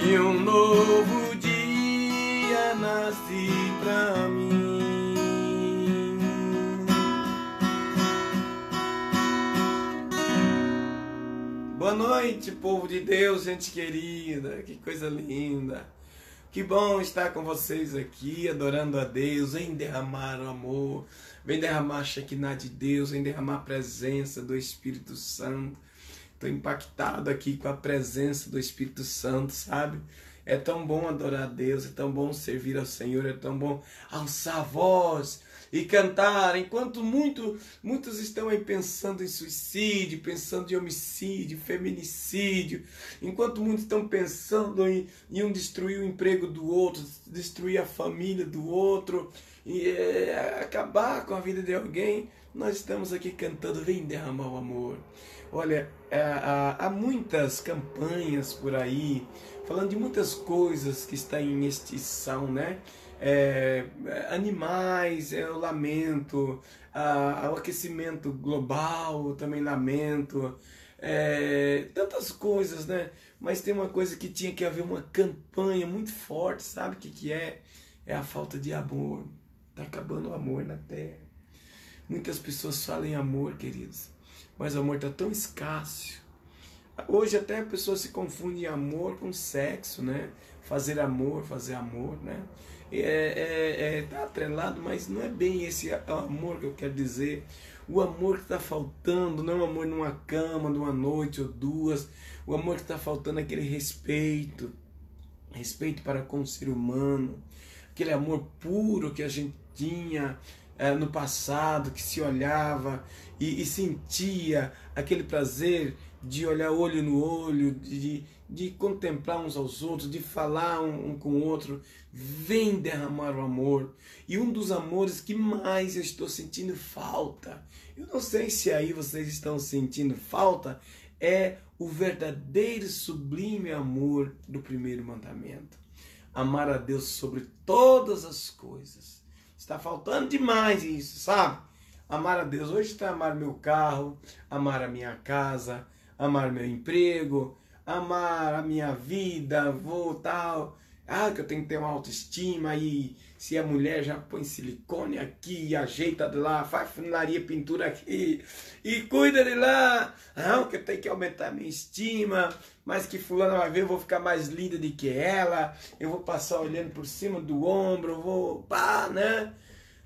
e um novo dia nasce pra mim. Boa noite, povo de Deus, gente querida, que coisa linda. Que bom estar com vocês aqui, adorando a Deus. Vem derramar o amor, vem derramar a Shekinah de Deus, vem derramar a presença do Espírito Santo. Estou impactado aqui com a presença do Espírito Santo, sabe? É tão bom adorar a Deus, é tão bom servir ao Senhor, é tão bom alçar a voz e cantar, enquanto muitos estão aí pensando em suicídio, pensando em homicídio, feminicídio, enquanto muitos estão pensando em destruir o emprego do outro, destruir a família do outro, e acabar com a vida de alguém, nós estamos aqui cantando, vem derramar o amor. Olha, há muitas campanhas por aí, falando de muitas coisas que estão em extinção, né? Animais, eu lamento, o aquecimento global, eu também lamento, tantas coisas, né? Mas tem uma coisa que tinha que haver uma campanha muito forte, sabe o que é? É a falta de amor. Está acabando o amor na Terra. Muitas pessoas falam em amor, queridos, mas o amor está tão escasso. Hoje até a pessoa se confunde amor com sexo, né? Fazer amor, né? Tá atrelado, mas não é bem esse amor que eu quero dizer. O amor que está faltando não é um amor numa cama, numa noite ou duas. O amor que está faltando é aquele respeito para com o ser humano, aquele amor puro que a gente tinha no passado, que se olhava e sentia aquele prazer de olhar olho no olho, de contemplar uns aos outros, de falar um com o outro. Vem derramar o amor. E um dos amores que mais eu estou sentindo falta, eu não sei se aí vocês estão sentindo falta, é o verdadeiro sublime amor do primeiro mandamento. Amar a Deus sobre todas as coisas. Está faltando demais isso, sabe? Amar a Deus. Hoje está amar meu carro, amar a minha casa, amar meu emprego, amar a minha vida, vou tal. Que eu tenho que ter uma autoestima, aí se é mulher já põe silicone aqui, ajeita de lá, faz funilaria, pintura aqui, e cuida de lá. Que eu tenho que aumentar a minha estima, mas que fulana vai ver, eu vou ficar mais linda do que ela, eu vou passar olhando por cima do ombro, vou, né?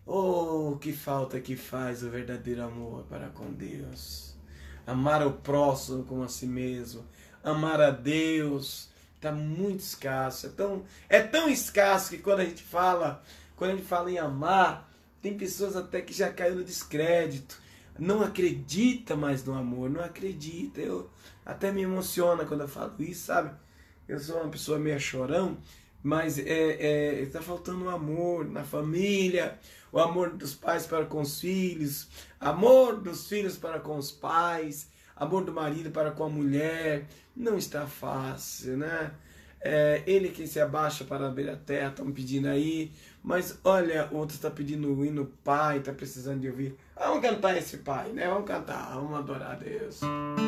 Oh, que falta que faz o verdadeiro amor para com Deus. Amar o próximo como a si mesmo, amar a Deus, está muito escasso, é tão escasso que quando a gente fala em amar, tem pessoas até que já caiu no descrédito, não acredita mais no amor, não acredita. Eu até me emociona quando eu falo isso, sabe? Eu sou uma pessoa meio chorão, mas está faltando o amor na família, o amor dos pais para com os filhos, amor dos filhos para com os pais, amor do marido para com a mulher. Não está fácil, né? Ele que se abaixa para ver a terra, estão pedindo aí, mas olha, outro está pedindo o hino Pai, está precisando de ouvir. Vamos cantar esse Pai, né? Vamos cantar, vamos adorar a Deus.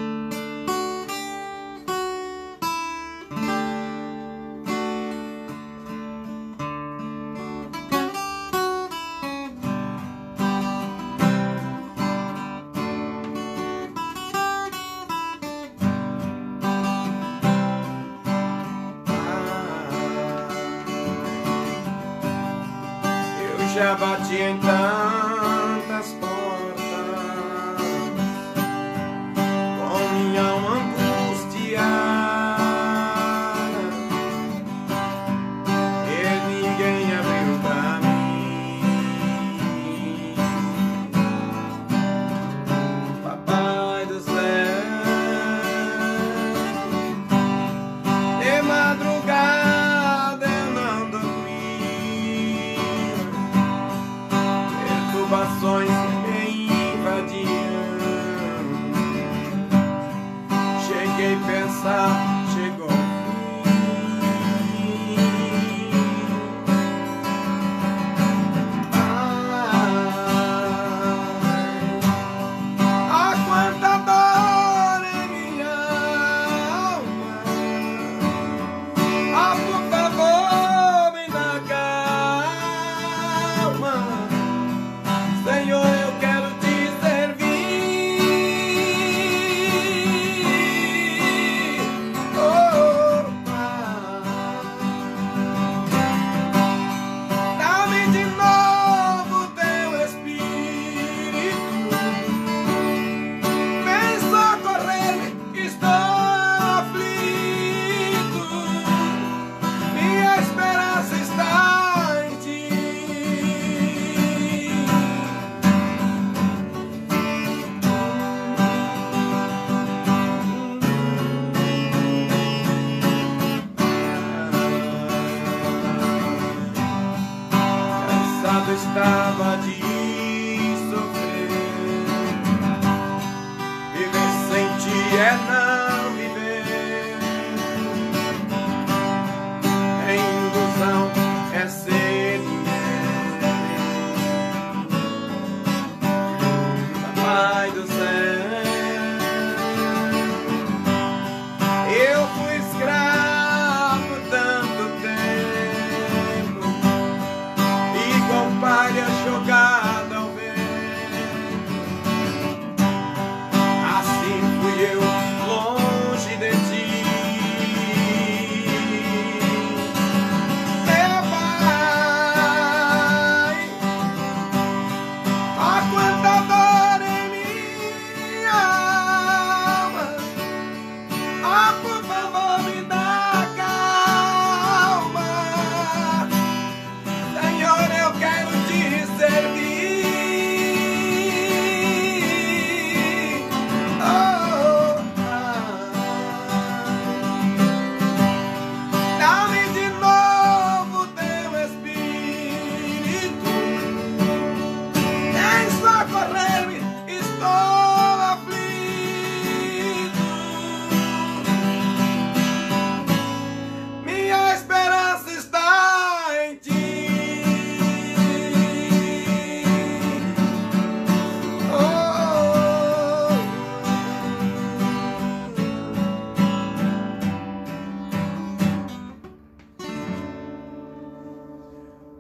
Já bati em tantas portas, com minha alma angustiada, e ninguém abriu pra mim. Papai do céu, de madrugada eu não dormi,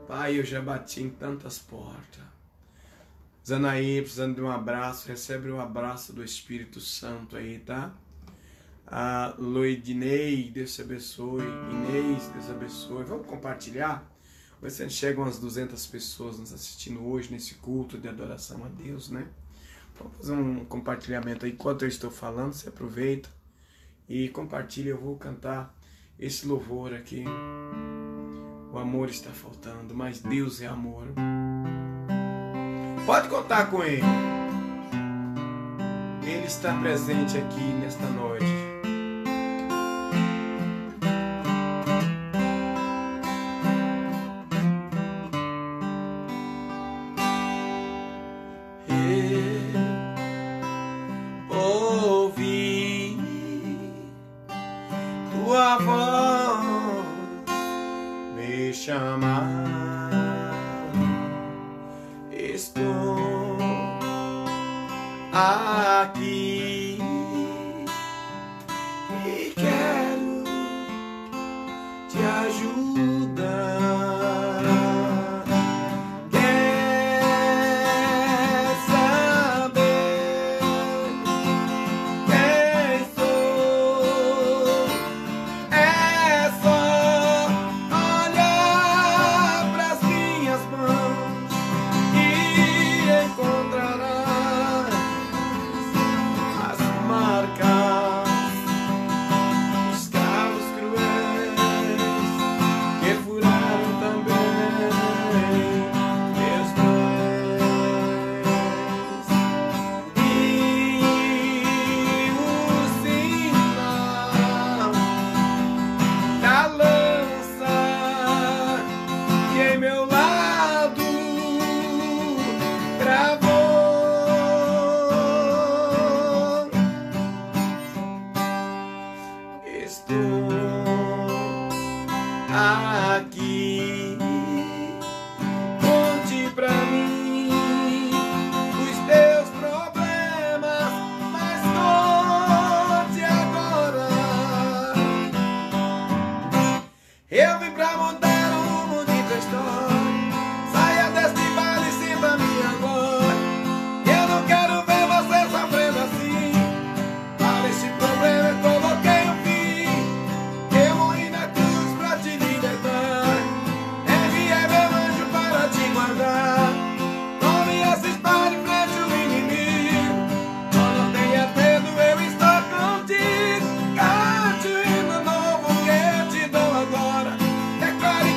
Pai, eu já bati em tantas portas. Zanaí, precisando de um abraço, recebe um abraço do Espírito Santo aí, tá? A Loidinei, Deus te abençoe. Inês, Deus abençoe. Vamos compartilhar? Vai ser chegam umas 200 pessoas nos assistindo hoje nesse culto de adoração a Deus, né? Vamos fazer um compartilhamento aí. Enquanto eu estou falando, você aproveita e compartilha. Eu vou cantar esse louvor aqui. O amor está faltando, mas Deus é amor. Pode contar com Ele. Ele está presente aqui nesta noite. Eu ouvi tua voz me chamar. Estou aqui e quero te ajudar. Quer saber quem sou? É só olhar pras minhas mãos e encontrarás as marcas dos cravos cruéis que furaram também meus pés. E o sinal da lança que em meu lado gravou. Estou aqui, conte pra mim os teus problemas, mas conte agora. Eu vim pra mudar o rumo de tua história. Saia deste vale e sinta a minha glória. Eu não quero ver você sofrendo assim. Para este problema eu coloquei um fim. Eu morri na cruz pra te libertar. Enviei meu anjo para te guardar. Tome essa espada em frente ao inimigo. Só não tenha medo, eu estou contigo. Cante o hino novo que eu te dou agora. Declare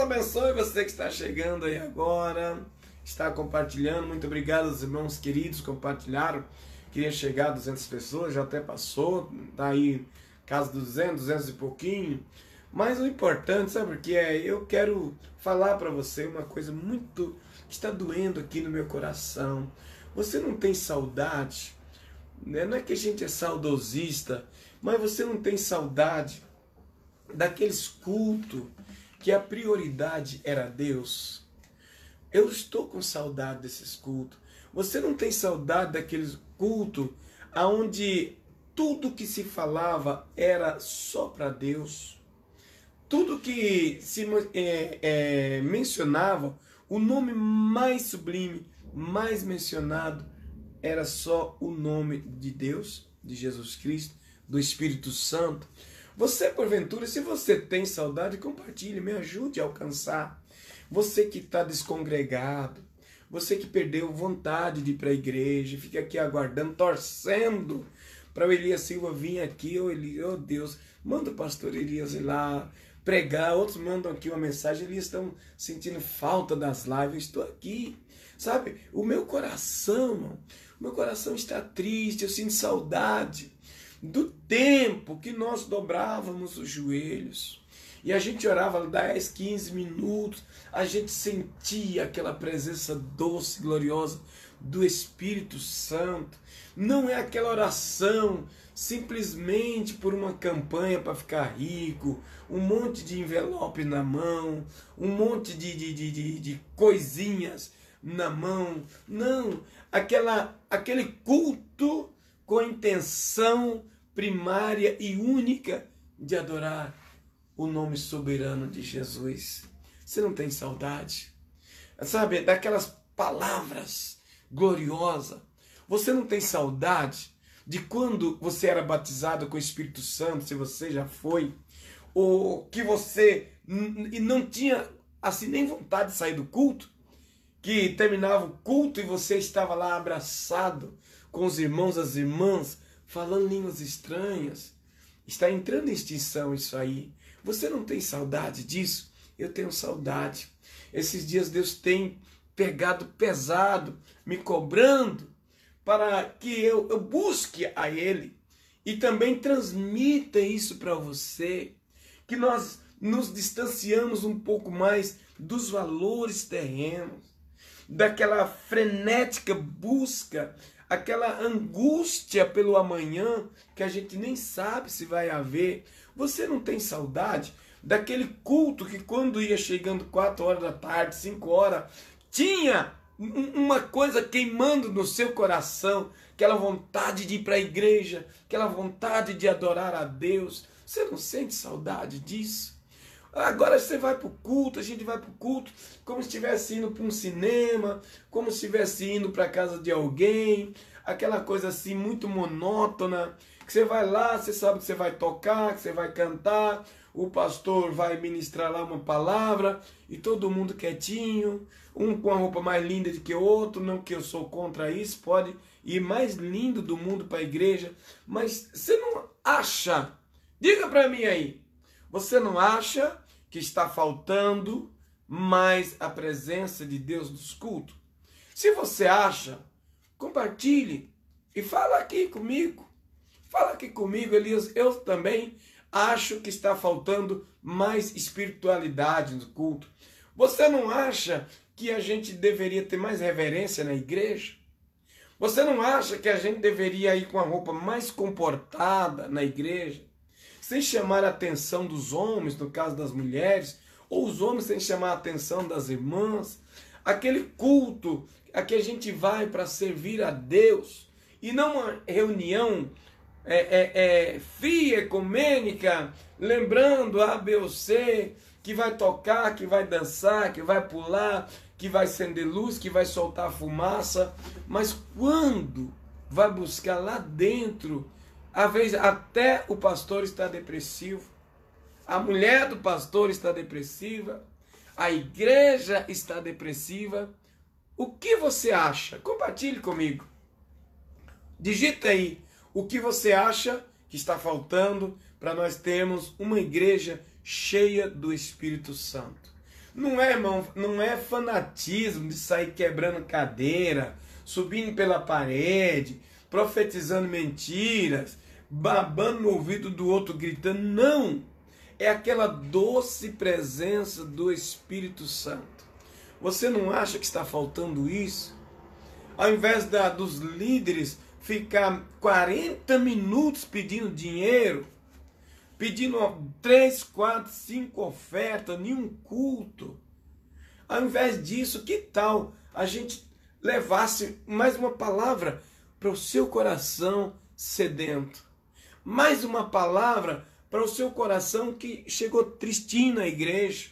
abençoe você que está chegando aí agora, está compartilhando. Muito obrigado aos irmãos queridos que compartilharam. Queria chegar a 200 pessoas, já até passou, está aí casa dos 200 e pouquinho. Mas o importante, sabe o que é? Eu quero falar para você uma coisa muito que está doendo aqui no meu coração. Você não tem saudade, né? Não é que a gente é saudosista, mas você não tem saudade daqueles cultos que a prioridade era Deus. Eu estou com saudade desses cultos. Você não tem saudade daqueles cultos onde tudo que se falava era só para Deus. Tudo que se mencionava, o nome mais sublime, mais mencionado, era só o nome de Deus, de Jesus Cristo, do Espírito Santo. Você, porventura, se você tem saudade, compartilhe, me ajude a alcançar. Você que está descongregado, você que perdeu vontade de ir para a igreja, fica aqui aguardando, torcendo para o Elias Silva vir aqui, oh Deus, manda o pastor Elias ir lá pregar, outros mandam aqui uma mensagem, eles estão sentindo falta das lives, eu estou aqui, sabe? O meu coração está triste, eu sinto saudade do tempo que nós dobrávamos os joelhos e a gente orava 10, 15 minutos, a gente sentia aquela presença doce, gloriosa do Espírito Santo. Não é aquela oração simplesmente por uma campanha para ficar rico, um monte de envelope na mão, um monte de coisinhas na mão. Não, aquele culto com a intenção primária e única de adorar o nome soberano de Jesus. Você não tem saudade, sabe, daquelas palavras gloriosas? Você não tem saudade de quando você era batizado com o Espírito Santo, se você já foi, ou que você não tinha assim nem vontade de sair do culto, que terminava o culto e você estava lá abraçado com os irmãos, as irmãs, falando línguas estranhas? Está entrando em extinção isso aí. Você não tem saudade disso? Eu tenho saudade. Esses dias Deus tem pegado pesado, me cobrando, para que eu busque a Ele e também transmita isso para você, que nós nos distanciamos um pouco mais dos valores terrenos, daquela frenética busca, aquela angústia pelo amanhã que a gente nem sabe se vai haver. Você não tem saudade daquele culto que quando ia chegando 4 horas da tarde, 5 horas, tinha uma coisa queimando no seu coração, aquela vontade de ir para a igreja, aquela vontade de adorar a Deus? Você não sente saudade disso? Agora você vai para o culto, a gente vai para o culto como se estivesse indo para um cinema, como se estivesse indo para a casa de alguém, aquela coisa assim muito monótona, que você vai lá, você sabe que você vai tocar, que você vai cantar, o pastor vai ministrar lá uma palavra e todo mundo quietinho, um com a roupa mais linda do que o outro, não que eu sou contra isso, pode ir mais lindo do mundo para a igreja, mas você não acha, diga para mim aí, você não acha que está faltando mais a presença de Deus nos cultos? Se você acha, compartilhe e fala aqui comigo. Fala aqui comigo, Elias, eu também acho que está faltando mais espiritualidade no culto. Você não acha que a gente deveria ter mais reverência na igreja? Você não acha que a gente deveria ir com a roupa mais comportada na igreja? Sem chamar a atenção dos homens, no caso das mulheres, ou os homens sem chamar a atenção das irmãs. Aquele culto a que a gente vai para servir a Deus, e não uma reunião fia, ecumênica, lembrando A, B ou C, que vai tocar, que vai dançar, que vai pular, que vai acender luz, que vai soltar fumaça, mas quando vai buscar lá dentro, às vezes até o pastor está depressivo, a mulher do pastor está depressiva, a igreja está depressiva. O que você acha? Compartilhe comigo. Digita aí o que você acha que está faltando para nós termos uma igreja cheia do Espírito Santo. Não é, irmão, não é fanatismo de sair quebrando cadeira, subindo pela parede, profetizando mentiras, babando no ouvido do outro, gritando. Não! É aquela doce presença do Espírito Santo. Você não acha que está faltando isso? Ao invés dos líderes ficar 40 minutos pedindo dinheiro, pedindo 3, 4, 5 ofertas, nenhum culto. Ao invés disso, que tal a gente levasse mais uma palavra para o seu coração sedento? Mais uma palavra para o seu coração que chegou tristinho na igreja.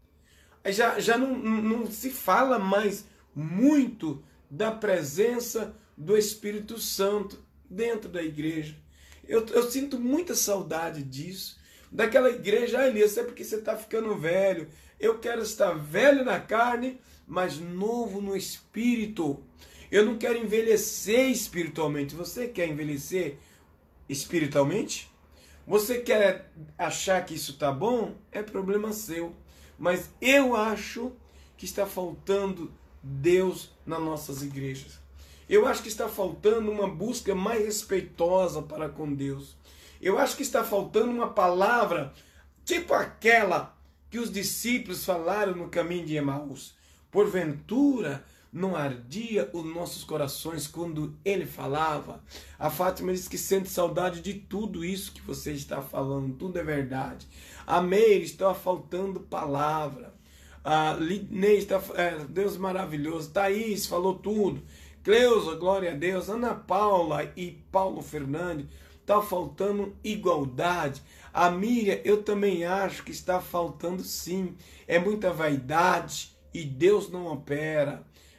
Já não se fala mais muito da presença do Espírito Santo dentro da igreja. Eu sinto muita saudade disso. Daquela igreja, Elias, é porque você está ficando velho. Eu quero estar velho na carne, mas novo no espírito. Eu não quero envelhecer espiritualmente. Você quer envelhecer espiritualmente? Você quer achar que isso está bom? É problema seu. Mas eu acho que está faltando Deus nas nossas igrejas. Eu acho que está faltando uma busca mais respeitosa para com Deus. Eu acho que está faltando uma palavra tipo aquela que os discípulos falaram no caminho de Emaús. Porventura não ardia os nossos corações quando ele falava. A Fátima diz que sente saudade de tudo isso que você está falando, tudo é verdade. A Meire está faltando palavra. A Lidney está, Deus maravilhoso. Thaís falou tudo. Cleusa, glória a Deus. Ana Paula e Paulo Fernandes, está faltando igualdade. A Miriam, eu também acho que está faltando sim. É muita vaidade e Deus não opera.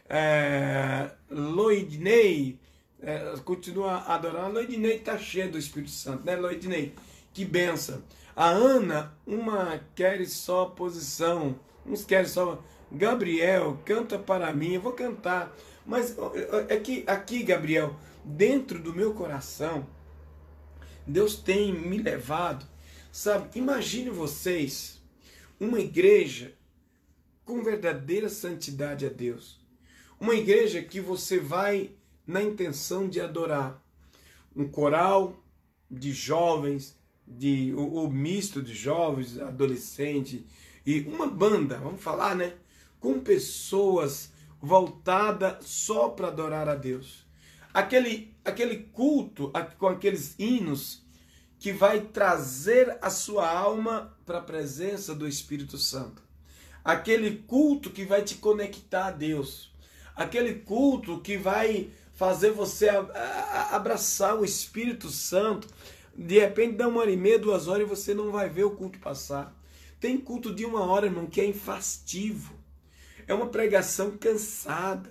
Loidney, continua adorando. Loidney está cheia do Espírito Santo, né, Loidney? Que benção. A Ana, uma quer só posição, uns querem só. Gabriel, canta para mim, eu vou cantar. Mas aqui, Gabriel, dentro do meu coração, Deus tem me levado, sabe? Imagine vocês, uma igreja com verdadeira santidade a Deus. Uma igreja que você vai na intenção de adorar. Um coral de jovens, o misto de jovens, adolescentes, e uma banda, vamos falar, né? Com pessoas voltadas só para adorar a Deus. Aquele culto com aqueles hinos que vai trazer a sua alma para a presença do Espírito Santo. Aquele culto que vai te conectar a Deus. Aquele culto que vai fazer você abraçar o Espírito Santo. De repente dá 1h30, 2 horas e você não vai ver o culto passar. Tem culto de 1 hora, irmão, que é infastivo. É uma pregação cansada,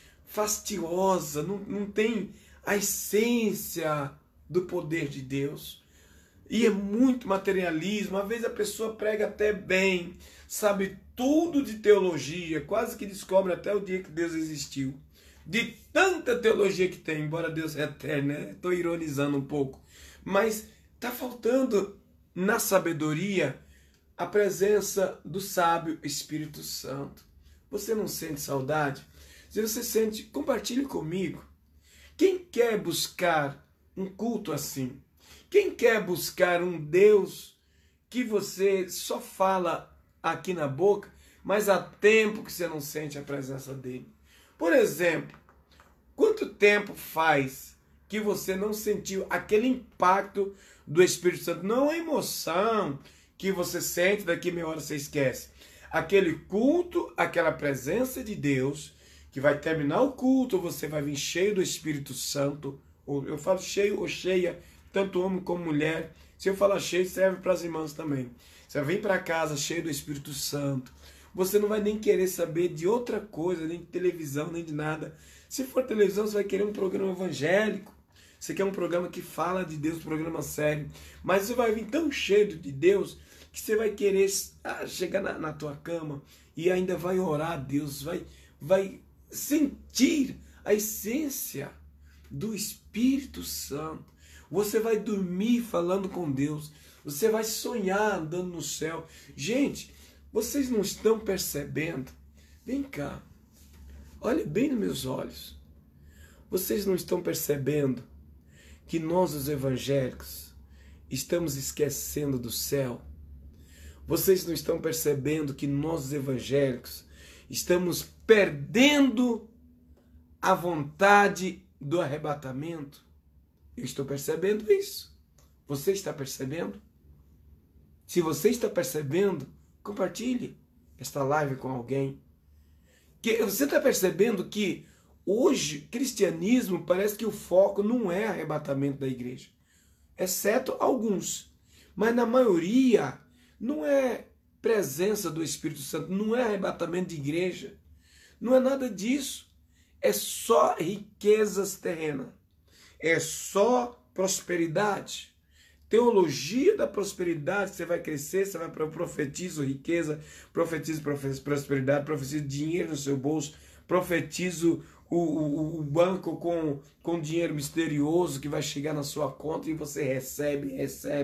fastiosa, não tem a essência do poder de Deus. E é muito materialismo. Às vezes a pessoa prega até bem, sabe tudo de teologia, quase que descobre até o dia que Deus existiu. De tanta teologia que tem, embora Deus é eterno, né? Estou ironizando um pouco. Mas está faltando na sabedoria a presença do sábio Espírito Santo. Você não sente saudade? Se você sente, compartilhe comigo. Quem quer buscar um culto assim? Quem quer buscar um Deus que você só fala aqui na boca, mas há tempo que você não sente a presença dele? Por exemplo, quanto tempo faz que você não sentiu aquele impacto do Espírito Santo? Não a emoção que você sente, daqui meia hora você esquece. Aquele culto, aquela presença de Deus, que vai terminar o culto, você vai vir cheio do Espírito Santo. Ou eu falo cheio ou cheia, tanto homem como mulher. Se eu falar cheio, serve para as irmãs também. Você vem para casa cheio do Espírito Santo. Você não vai nem querer saber de outra coisa, nem de televisão, nem de nada. Se for televisão, você vai querer um programa evangélico. Você quer um programa que fala de Deus, um programa sério. Mas você vai vir tão cheio de Deus que você vai querer chegar na tua cama e ainda vai orar a Deus, vai sentir a essência do Espírito Santo. Você vai dormir falando com Deus. Você vai sonhar andando no céu. Gente, Vocês não estão percebendo? Vem cá, olha bem nos meus olhos. Vocês não estão percebendo que nós, os evangélicos, estamos esquecendo do céu? Vocês não estão percebendo que nós, os evangélicos, estamos perdendo a vontade do arrebatamento? Eu estou percebendo isso. Você está percebendo? Se você está percebendo, compartilhe esta live com alguém. Você está percebendo que hoje, cristianismo, parece que o foco não é arrebatamento da igreja. Exceto alguns. Mas na maioria, não é presença do Espírito Santo, não é arrebatamento de igreja. Não é nada disso. É só riquezas terrenas. É só prosperidade. Teologia da prosperidade, você vai crescer, você vai profetizo riqueza, profetizo prosperidade, profetizo dinheiro no seu bolso, profetizo o banco com dinheiro misterioso que vai chegar na sua conta e você recebe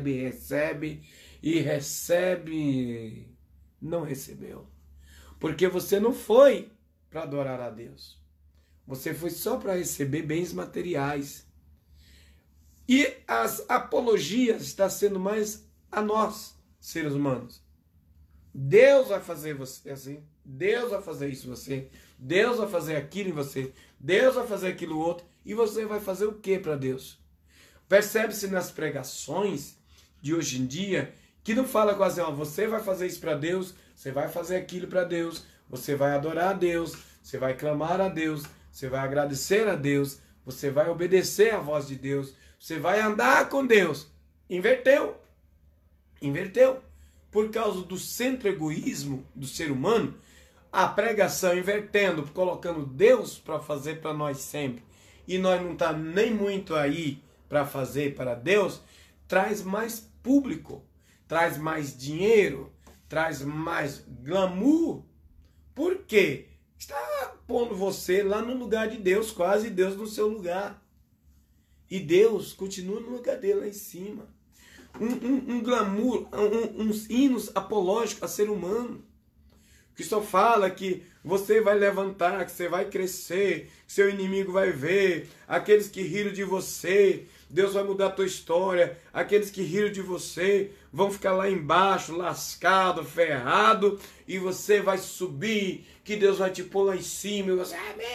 e recebe. Não recebeu. Porque você não foi para adorar a Deus. Você foi só para receber bens materiais. E as apologias estão sendo mais a nós, seres humanos. Deus vai fazer você assim, Deus vai fazer isso em você, Deus vai fazer aquilo em você, Deus vai fazer aquilo outro, e você vai fazer o que para Deus? Percebe-se nas pregações de hoje em dia, que não fala quase, ó, você vai fazer isso para Deus, você vai fazer aquilo para Deus, você vai adorar a Deus, você vai clamar a Deus, você vai agradecer a Deus, você vai obedecer à voz de Deus, você vai andar com Deus. Inverteu. Inverteu. Por causa do centro-egoísmo do ser humano, a pregação invertendo, colocando Deus para fazer para nós sempre, e nós não está nem muito aí para fazer para Deus, traz mais público, traz mais dinheiro, traz mais glamour. Por quê? Está pondo você lá no lugar de Deus, quase Deus no seu lugar. E Deus continua no lugar dele lá em cima. Um glamour, uns hinos apológicos a ser humano. Que só fala que você vai levantar, que você vai crescer, que seu inimigo vai ver, aqueles que riram de você, Deus vai mudar a tua história, aqueles que riram de você vão ficar lá embaixo, lascado, ferrado, e você vai subir, que Deus vai te pôr lá em cima, e você...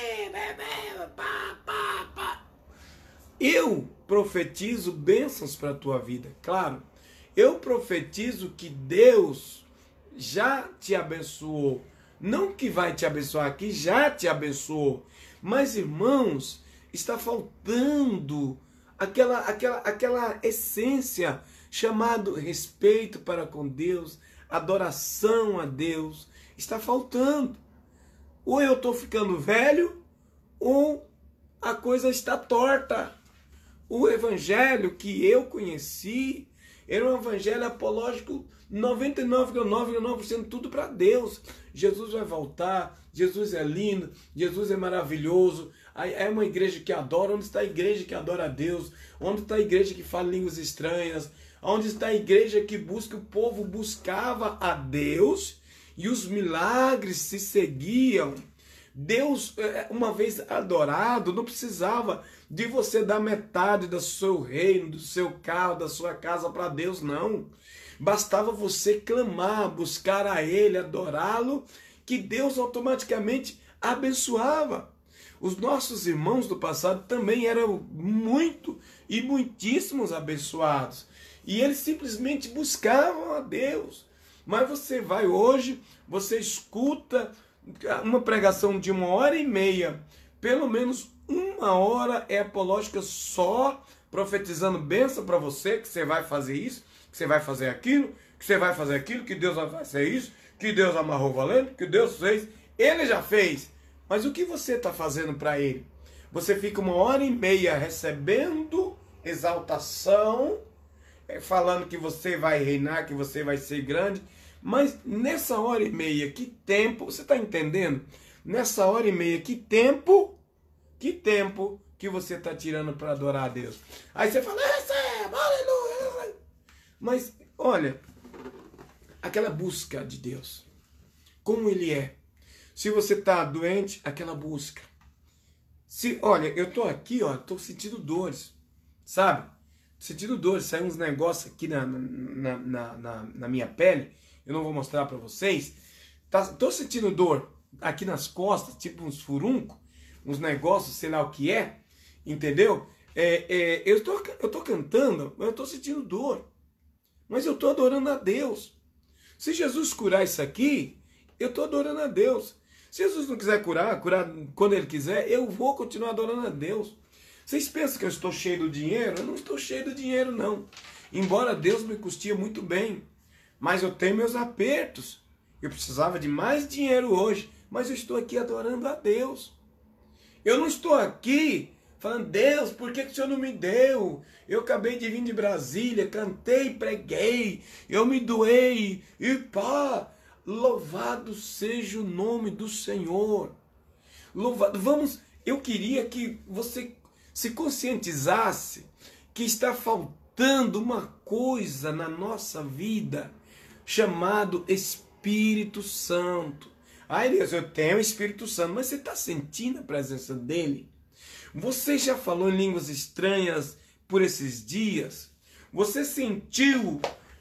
Eu profetizo bênçãos para a tua vida, claro. Eu profetizo que Deus já te abençoou. Não que vai te abençoar, que já te abençoou. Mas, irmãos, está faltando aquela essência chamado respeito para com Deus, adoração a Deus. Está faltando. Ou eu estou ficando velho, ou a coisa está torta. O evangelho que eu conheci era um evangelho apológico 99,9% tudo para Deus. Jesus vai voltar, Jesus é lindo, Jesus é maravilhoso. É uma igreja que adora. Onde está a igreja que adora a Deus? Onde está a igreja que fala línguas estranhas? Onde está a igreja que busca? O povo buscava a Deus e os milagres se seguiam. Deus, uma vez adorado, não precisava de você dar metade do seu reino, do seu carro, da sua casa para Deus, não. Bastava você clamar, buscar a Ele, adorá-lo, que Deus automaticamente abençoava. Os nossos irmãos do passado também eram muito e muitíssimos abençoados. E eles simplesmente buscavam a Deus. Mas você vai hoje, você escuta uma pregação de 1h30, pelo menos 1 hora é apológica só profetizando bênção para você, que você vai fazer isso, que você vai fazer aquilo, que você vai fazer aquilo, que Deus vai fazer isso, que Deus amarrou valendo, que Deus fez. Ele já fez. Mas o que você está fazendo para Ele? Você fica 1h30 recebendo exaltação, falando que você vai reinar, que você vai ser grande. Mas nessa 1h30, que tempo, você está entendendo? Nessa 1h30, que tempo que você está tirando para adorar a Deus? Aí você fala, receba, aleluia. Mas, olha, aquela busca de Deus, como ele é. Se você está doente, aquela busca. Olha, eu tô aqui, ó, tô sentindo dores, sabe? Sentindo dores, saiu uns negócios aqui na minha pele, eu não vou mostrar para vocês. Tô sentindo dor aqui nas costas, tipo uns furuncos, uns negócios, sei lá o que é, entendeu? Eu tô cantando, mas eu tô sentindo dor. Mas eu tô adorando a Deus. Se Jesus curar isso aqui, eu tô adorando a Deus. Se Jesus não quiser curar quando ele quiser, eu vou continuar adorando a Deus. Vocês pensam que eu estou cheio do dinheiro? Eu não estou cheio do dinheiro, não. Embora Deus me custia muito bem. Mas eu tenho meus apertos. Eu precisava de mais dinheiro hoje. Mas eu estou aqui adorando a Deus. Eu não estou aqui falando, Deus, por que o Senhor não me deu? Eu acabei de vir de Brasília, cantei, preguei, eu me doei, e pá, louvado seja o nome do Senhor. Louvado. Eu queria que você se conscientizasse que está faltando uma coisa na nossa vida, chamado Espírito Santo. Ai, Deus, eu tenho o Espírito Santo, mas você está sentindo a presença dele? Você já falou em línguas estranhas por esses dias? Você sentiu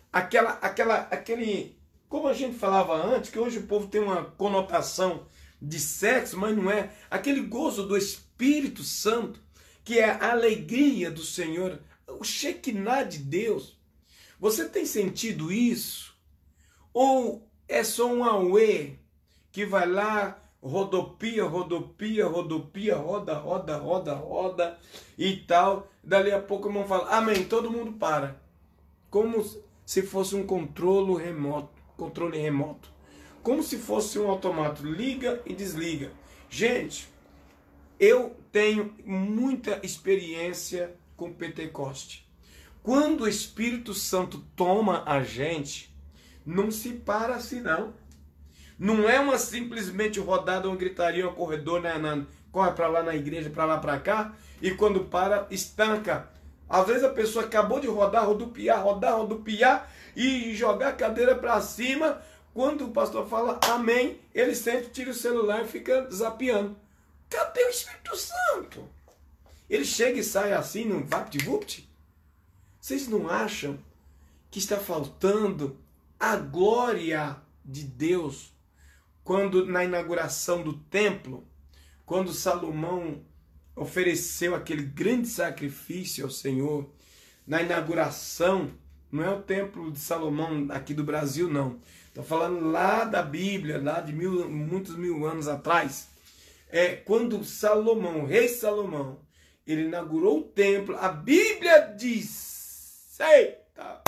aquele, como a gente falava antes, que hoje o povo tem uma conotação de sexo, mas não é, aquele gozo do Espírito Santo, que é a alegria do Senhor, o Shekinah de Deus. Você tem sentido isso? Ou é só um auê que vai lá, rodopia, rodopia, rodopia, roda, roda, roda, roda e tal. Dali a pouco vão falar, amém, todo mundo para. Como se fosse um controle remoto. Como se fosse um automato, liga e desliga. Gente, eu tenho muita experiência com Pentecoste. Quando o Espírito Santo toma a gente, não se para assim não. Não é uma simplesmente rodada, uma gritaria, um corredor, corre para lá na igreja, para lá, para cá, e quando para, estanca. Às vezes a pessoa acabou de rodar, rodopiar e jogar a cadeira para cima. Quando o pastor fala amém, ele sempre tira o celular e fica zapeando. Cadê o Espírito Santo? Ele chega e sai assim, num vapt-vupt. Vocês não acham que está faltando a glória de Deus? Quando na inauguração do templo, quando Salomão ofereceu aquele grande sacrifício ao Senhor, na inauguração, não é o templo de Salomão aqui do Brasil, não. Estou falando lá da Bíblia, lá de muitos mil anos atrás. Quando Salomão, o rei Salomão, ele inaugurou o templo, a Bíblia diz, eita,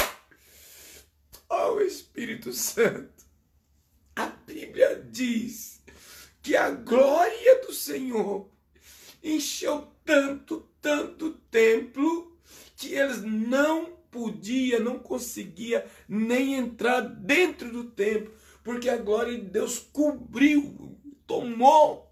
oh Espírito Santo, a Bíblia diz que a glória do Senhor encheu tanto o templo, que eles não conseguia nem entrar dentro do templo, porque a glória de Deus cobriu, tomou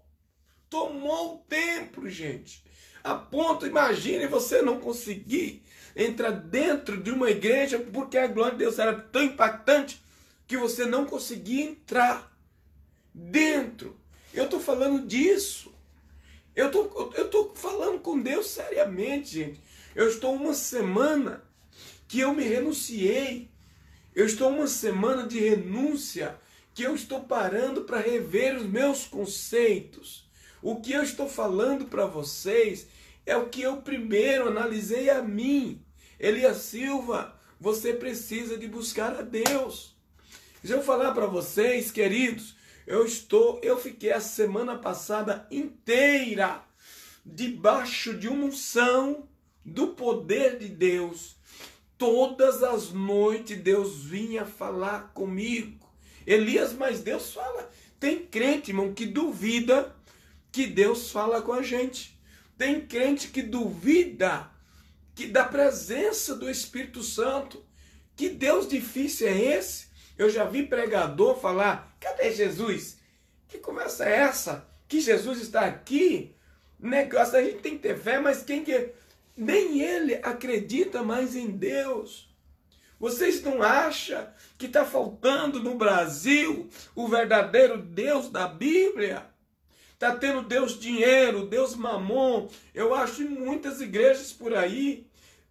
o templo, gente. A ponto, imagine você não conseguir entrar dentro de uma igreja, porque a glória de Deus era tão impactante que você não conseguia entrar dentro. Eu estou falando disso. Eu tô falando com Deus seriamente, gente. Eu estou uma semana que eu me renunciei. Eu estou uma semana de renúncia, que eu estou parando para rever os meus conceitos. O que eu estou falando para vocês é o que eu primeiro analisei a mim. Elias Silva, você precisa de buscar a Deus. Deixa eu falar para vocês, queridos, eu fiquei a semana passada inteira debaixo de uma unção do poder de Deus. Todas as noites Deus vinha falar comigo. Elias, mas Deus fala. Tem crente, irmão, que duvida que Deus fala com a gente. Tem crente que duvida que da presença do Espírito Santo. Que Deus difícil é esse? Eu já vi pregador falar, cadê Jesus? Que conversa é essa? Que Jesus está aqui? Negócio, a gente tem que ter fé, mas nem ele acredita mais em Deus. Vocês não acham que está faltando no Brasil o verdadeiro Deus da Bíblia? Está tendo Deus dinheiro, Deus mamon. Eu acho em muitas igrejas por aí,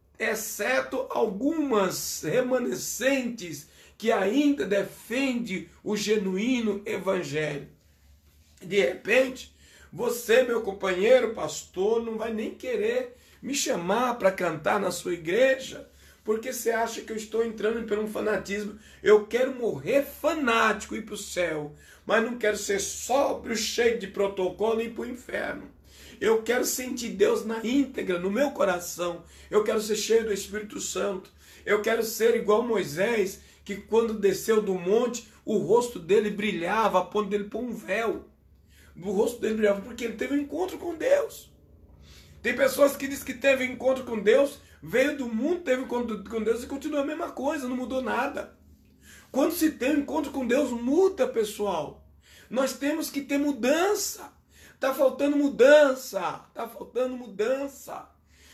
exceto algumas remanescentes que ainda defendem o genuíno evangelho. De repente, você, meu companheiro pastor, não vai nem querer me chamar para cantar na sua igreja, porque você acha que eu estou entrando por um fanatismo. Eu quero morrer fanático e ir para o céu, mas não quero ser sóbrio, cheio de protocolo e ir para o inferno. Eu quero sentir Deus na íntegra, no meu coração. Eu quero ser cheio do Espírito Santo. Eu quero ser igual Moisés, que quando desceu do monte, o rosto dele brilhava a ponto dele pôr um véu. O rosto dele brilhava porque ele teve um encontro com Deus. Tem pessoas que dizem que teve um encontro com Deus, veio do mundo, teve um encontro com Deus e continua a mesma coisa, não mudou nada. Quando se tem um encontro com Deus, muda, pessoal. Nós temos que ter mudança. Está faltando mudança. Está faltando mudança.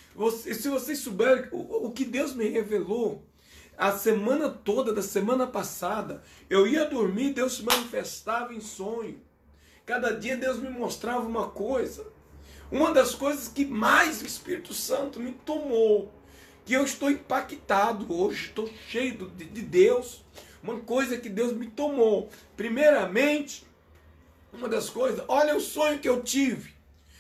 Se vocês souberem o que Deus me revelou, a semana toda da semana passada, eu ia dormir, Deus se manifestava em sonho. Cada dia Deus me mostrava uma coisa. Uma das coisas que mais o Espírito Santo me tomou, que eu estou impactado hoje, estou cheio de Deus. Uma coisa que Deus me tomou. Primeiramente, uma das coisas, olha o sonho que eu tive.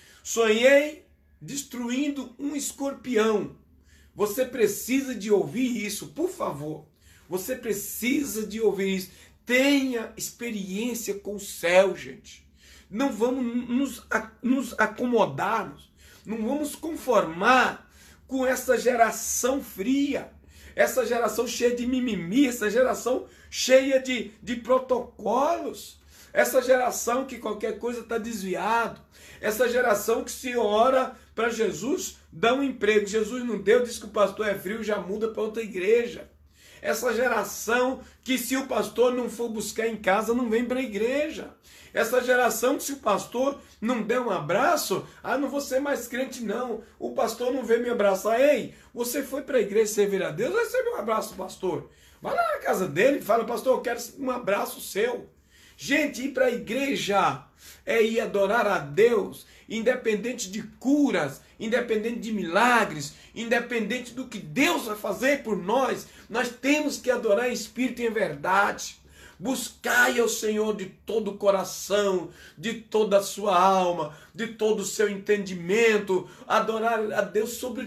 Sonhei destruindo um escorpião. Você precisa de ouvir isso, por favor. Você precisa de ouvir isso. Tenha experiência com o céu, gente. Não vamos nos acomodarmos, não vamos conformar com essa geração fria, essa geração cheia de mimimi, essa geração cheia de protocolos, essa geração que qualquer coisa está desviado, essa geração que se ora para Jesus, dá um emprego, Jesus não deu, diz que o pastor é frio, já muda para outra igreja. Essa geração que se o pastor não for buscar em casa, não vem para a igreja. Essa geração que se o pastor não der um abraço, não vou ser mais crente não. O pastor não veio me abraçar. Ei, você foi para a igreja servir a Deus, recebe um abraço do pastor. Vai lá na casa dele e fala, pastor, eu quero um abraço seu. Gente, ir para a igreja é ir adorar a Deus, independente de curas, independente de milagres, independente do que Deus vai fazer por nós, nós temos que adorar em espírito e em verdade. Buscai ao Senhor de todo o coração, de toda a sua alma, de todo o seu entendimento, adorar a Deus sobre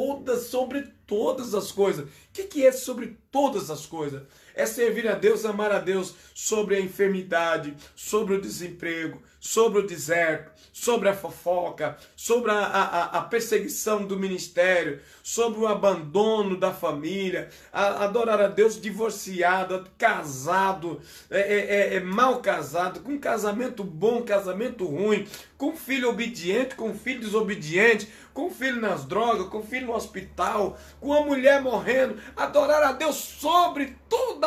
todas as coisas. O que é sobre todas as coisas? É servir a Deus, amar a Deus sobre a enfermidade, sobre o desemprego, sobre o deserto, sobre a fofoca, sobre a perseguição do ministério, sobre o abandono da família, adorar a Deus divorciado, casado, mal casado, com casamento bom, casamento ruim, com filho obediente, com filho desobediente, com filho nas drogas, com filho no hospital, com a mulher morrendo, adorar a Deus sobre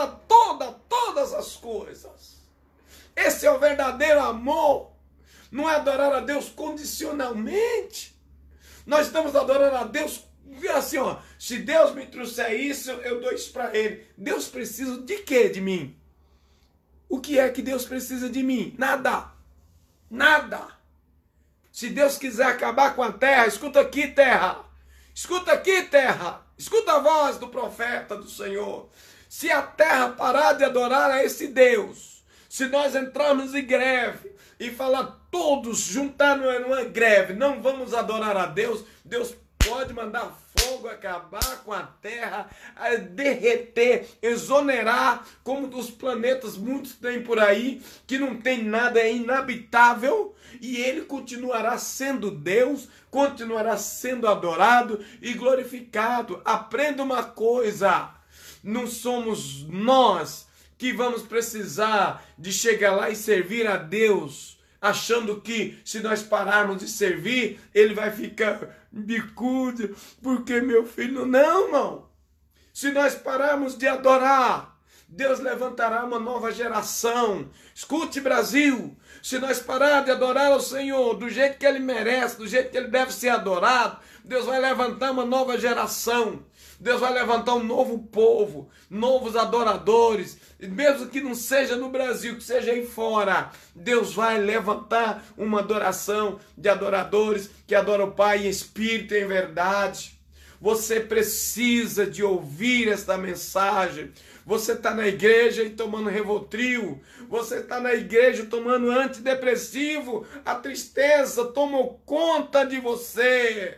todas as coisas. Esse é o verdadeiro amor. Não é adorar a Deus condicionalmente. Nós estamos adorando a Deus assim, ó. Se Deus me trouxer isso, eu dou isso para Ele. Deus precisa de quê de mim? O que é que Deus precisa de mim? Nada. Nada. Se Deus quiser acabar com a terra, escuta aqui, terra. Escuta aqui, terra. Escuta a voz do profeta do Senhor. Se a terra parar de adorar a esse Deus, se nós entrarmos em greve e falar todos, juntar numa greve, não vamos adorar a Deus, Deus pode mandar fogo, acabar com a terra, derreter, exonerar, como dos planetas muitos tem por aí, que não tem nada, é inabitável, e ele continuará sendo Deus, continuará sendo adorado e glorificado. Aprenda uma coisa, não somos nós que vamos precisar de chegar lá e servir a Deus, achando que se nós pararmos de servir, ele vai ficar bicudo, porque meu filho... Não, irmão. Se nós pararmos de adorar, Deus levantará uma nova geração. Escute, Brasil, se nós pararmos de adorar ao Senhor do jeito que Ele merece, do jeito que Ele deve ser adorado, Deus vai levantar uma nova geração. Deus vai levantar um novo povo, novos adoradores, mesmo que não seja no Brasil, que seja aí fora. Deus vai levantar uma adoração de adoradores que adoram o Pai em espírito e em verdade. Você precisa de ouvir esta mensagem. Você está na igreja e tomando Rivotril. Você está na igreja tomando antidepressivo. A tristeza tomou conta de você.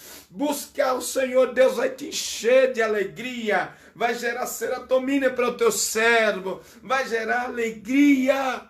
Buscar o Senhor, Deus vai te encher de alegria. Vai gerar serotonina para o teu cérebro. Vai gerar alegria.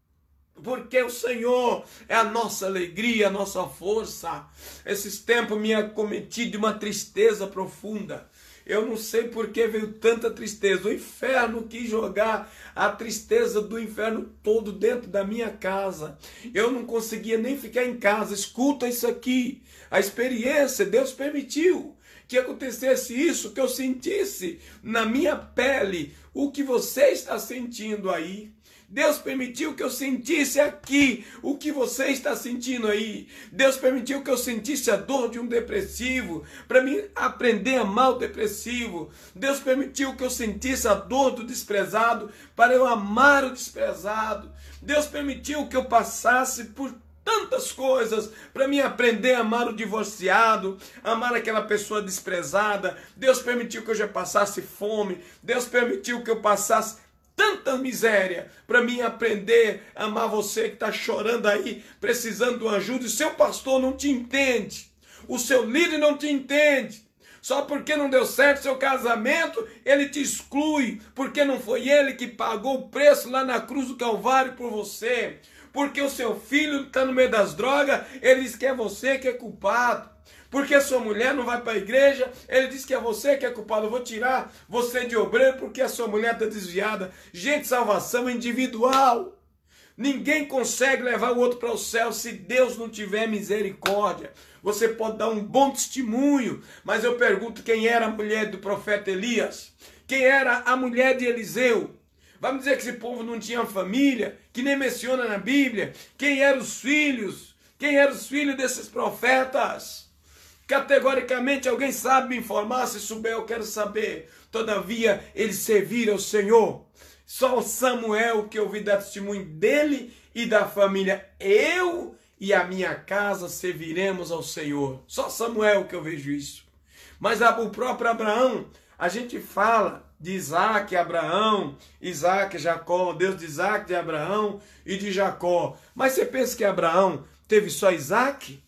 Porque o Senhor é a nossa alegria, a nossa força. Esses tempos me acometi de uma tristeza profunda. Eu não sei por que veio tanta tristeza. O inferno quis jogar a tristeza do inferno todo dentro da minha casa. Eu não conseguia nem ficar em casa. Escuta isso aqui. A experiência, Deus permitiu que acontecesse isso, que eu sentisse na minha pele o que você está sentindo aí. Deus permitiu que eu sentisse aqui o que você está sentindo aí. Deus permitiu que eu sentisse a dor de um depressivo, para mim aprender a amar o depressivo. Deus permitiu que eu sentisse a dor do desprezado, para eu amar o desprezado. Deus permitiu que eu passasse por tantas coisas para mim aprender a amar o divorciado, amar aquela pessoa desprezada. Deus permitiu que eu já passasse fome. Deus permitiu que eu passasse tanta miséria para mim aprender a amar você que está chorando aí, precisando de uma ajuda, e seu pastor não te entende, o seu líder não te entende, só porque não deu certo seu casamento, ele te exclui, porque não foi ele que pagou o preço lá na cruz do Calvário por você, porque o seu filho está no meio das drogas, ele diz que é você que é culpado. Porque a sua mulher não vai para a igreja, ele diz que é você que é culpado. Eu vou tirar você de obreiro porque a sua mulher está desviada. Gente, salvação é individual. Ninguém consegue levar o outro para o céu se Deus não tiver misericórdia. Você pode dar um bom testemunho, mas eu pergunto quem era a mulher do profeta Elias? Quem era a mulher de Eliseu? Vai me dizer que esse povo não tinha família, que nem menciona na Bíblia? Quem eram os filhos? Quem eram os filhos desses profetas? Categoricamente, alguém sabe me informar? Se souber, eu quero saber. Todavia, eles serviram ao Senhor. Só o Samuel que eu ouvi dar testemunho dele e da família. Eu e a minha casa serviremos ao Senhor. Só Samuel que eu vejo isso. Mas o próprio Abraão, a gente fala de Isaac, Abraão, Isaac, Jacó, Deus de Isaac, de Abraão e de Jacó. Mas você pensa que Abraão teve só Isaac?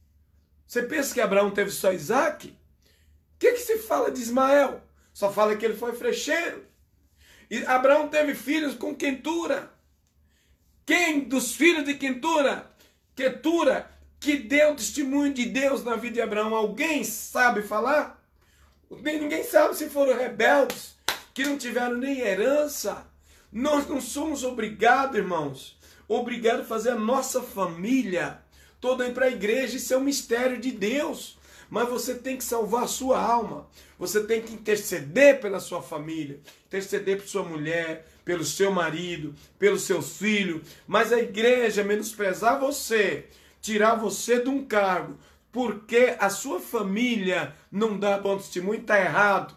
Você pensa que Abraão teve só Isaac? O que se fala de Ismael? Só fala que ele foi frecheiro. E Abraão teve filhos com Quentura. Quem dos filhos de Quentura, que deu testemunho de Deus na vida de Abraão, alguém sabe falar? Ninguém sabe se foram rebeldes, que não tiveram nem herança. Nós não somos obrigados, irmãos, obrigados a fazer a nossa família toda ir para a igreja. Isso é um mistério de Deus. Mas você tem que salvar a sua alma. Você tem que interceder pela sua família, interceder por sua mulher, pelo seu marido, pelos seus filhos. Mas a igreja menosprezar você, tirar você de um cargo, porque a sua família não dá bom testemunho, está errado.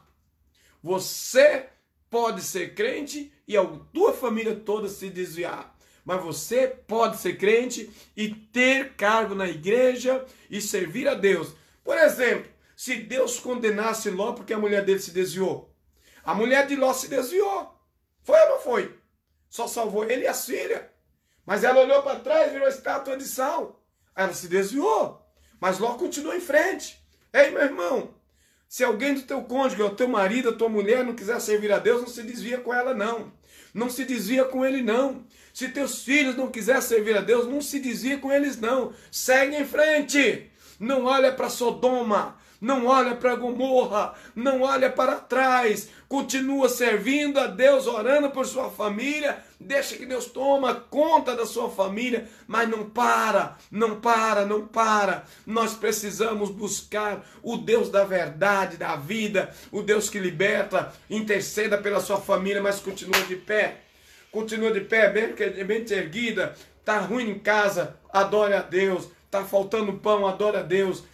Você pode ser crente e a tua família toda se desviar. Mas você pode ser crente e ter cargo na igreja e servir a Deus. Por exemplo, se Deus condenasse Ló porque a mulher dele se desviou. A mulher de Ló se desviou. Foi ou não foi? Só salvou ele e as filhas. Mas ela olhou para trás e virou estátua de sal. Ela se desviou. Mas Ló continuou em frente. Ei, meu irmão, se alguém do teu cônjuge, o teu marido, a tua mulher não quiser servir a Deus, não se desvia com ela não. Não se desvia com ele não. Se teus filhos não quiserem servir a Deus, não se desvia com eles não. Segue em frente. Não olha para Sodoma. Não olha para Gomorra. Não olha para trás. Continua servindo a Deus, orando por sua família. Deixa que Deus toma conta da sua família. Mas não para, não para, não para. Nós precisamos buscar o Deus da verdade, da vida. O Deus que liberta. Interceda pela sua família, mas continua de pé. Continua de pé, bem erguida. Está ruim em casa, adore a Deus. Está faltando pão, adore a Deus.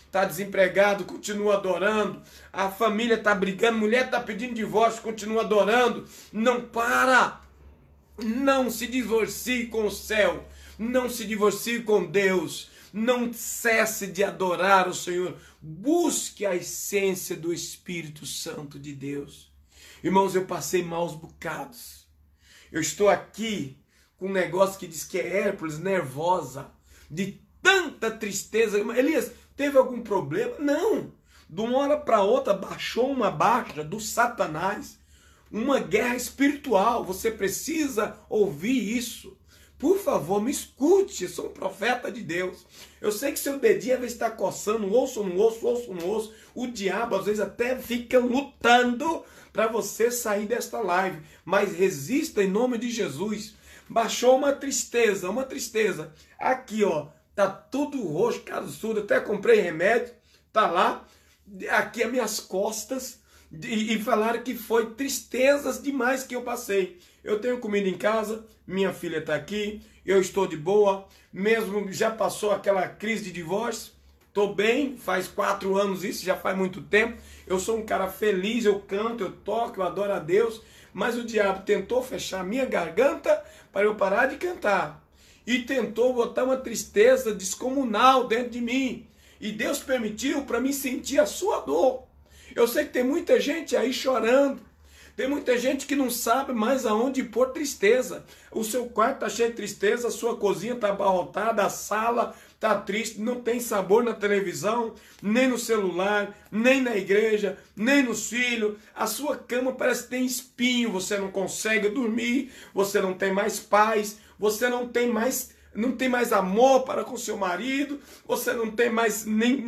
está desempregado, continua adorando. A família está brigando, mulher está pedindo divórcio, continua adorando. Não para. Não se divorcie com o céu. Não se divorcie com Deus. Não cesse de adorar o Senhor. Busque a essência do Espírito Santo de Deus. Irmãos, eu passei maus bocados. Eu estou aqui com um negócio que diz que é hérpes nervosa, de tanta tristeza. Elias, teve algum problema? Não. De uma hora para outra baixou uma baixa do Satanás. Uma guerra espiritual. Você precisa ouvir isso. Por favor, me escute, eu sou um profeta de Deus. Eu sei que seu dedinho às vezes está coçando um osso no osso, osso no osso. O diabo às vezes até fica lutando para você sair desta live. Mas resista em nome de Jesus. Baixou uma tristeza, uma tristeza. Aqui, ó, tá tudo roxo, cabeçudo. Até comprei remédio, tá lá. Aqui as minhas costas. E falaram que foi tristezas demais que eu passei. Eu tenho comida em casa, minha filha está aqui, eu estou de boa, mesmo já passou aquela crise de divórcio, estou bem, faz 4 anos isso, já faz muito tempo. Eu sou um cara feliz, eu canto, eu toco, eu adoro a Deus, mas o diabo tentou fechar minha garganta para eu parar de cantar. E tentou botar uma tristeza descomunal dentro de mim. E Deus permitiu para mim sentir a sua dor. Eu sei que tem muita gente aí chorando. Tem muita gente que não sabe mais aonde pôr tristeza. O seu quarto está cheio de tristeza, a sua cozinha está abarrotada, a sala está triste, não tem sabor na televisão, nem no celular, nem na igreja, nem nos filhos. A sua cama parece que tem espinho, você não consegue dormir, você não tem mais paz, você não tem mais amor para com seu marido, você não tem mais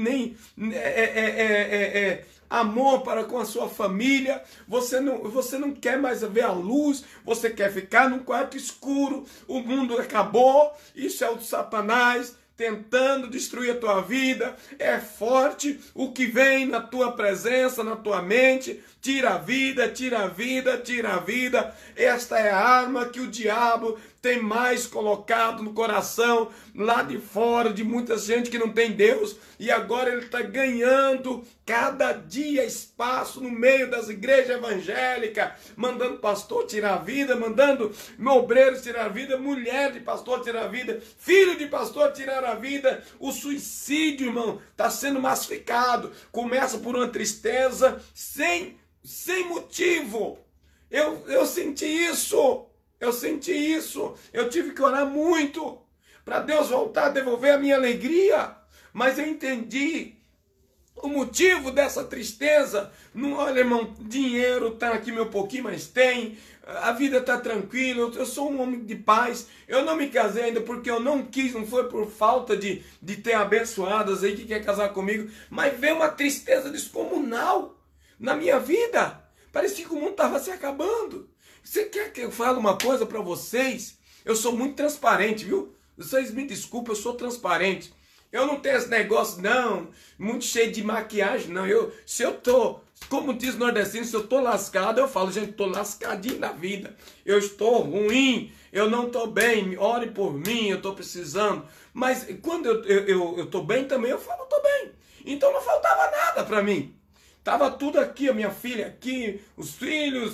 amor para com a sua família, você não quer mais ver a luz, você quer ficar num quarto escuro, o mundo acabou, isso é o Satanás tentando destruir a tua vida. É forte o que vem na tua presença, na tua mente. Tira a vida, tira a vida, tira a vida. Esta é a arma que o diabo tem mais colocado no coração, lá de fora, de muita gente que não tem Deus. E agora ele está ganhando cada dia espaço no meio das igrejas evangélicas, mandando pastor tirar a vida, mandando obreiros tirar a vida, mulher de pastor tirar a vida, filho de pastor tirar a vida. O suicídio, irmão, está sendo massificado. Começa por uma tristeza sem motivo. Eu senti isso. Eu senti isso. Eu tive que orar muito para Deus voltar a devolver a minha alegria. Mas eu entendi o motivo dessa tristeza. Não, olha, irmão, dinheiro está aqui meu pouquinho, mas tem. A vida está tranquila. Eu sou um homem de paz. Eu não me casei ainda porque eu não quis. Não foi por falta de ter abençoadas aí que quer casar comigo. Mas veio uma tristeza descomunal na minha vida. Parecia que o mundo estava se acabando. Você quer que eu fale uma coisa para vocês? Eu sou muito transparente, viu? Vocês me desculpem, eu sou transparente. Eu não tenho esse negócio, não, muito cheio de maquiagem, não. Se eu tô, como diz o nordestino, se eu tô lascado, eu falo, gente, tô lascadinho na vida. Eu estou ruim, eu não tô bem, ore por mim, eu tô precisando. Mas quando eu tô bem também, eu falo, tô bem. Então não faltava nada para mim. Tava tudo aqui, a minha filha aqui, os filhos,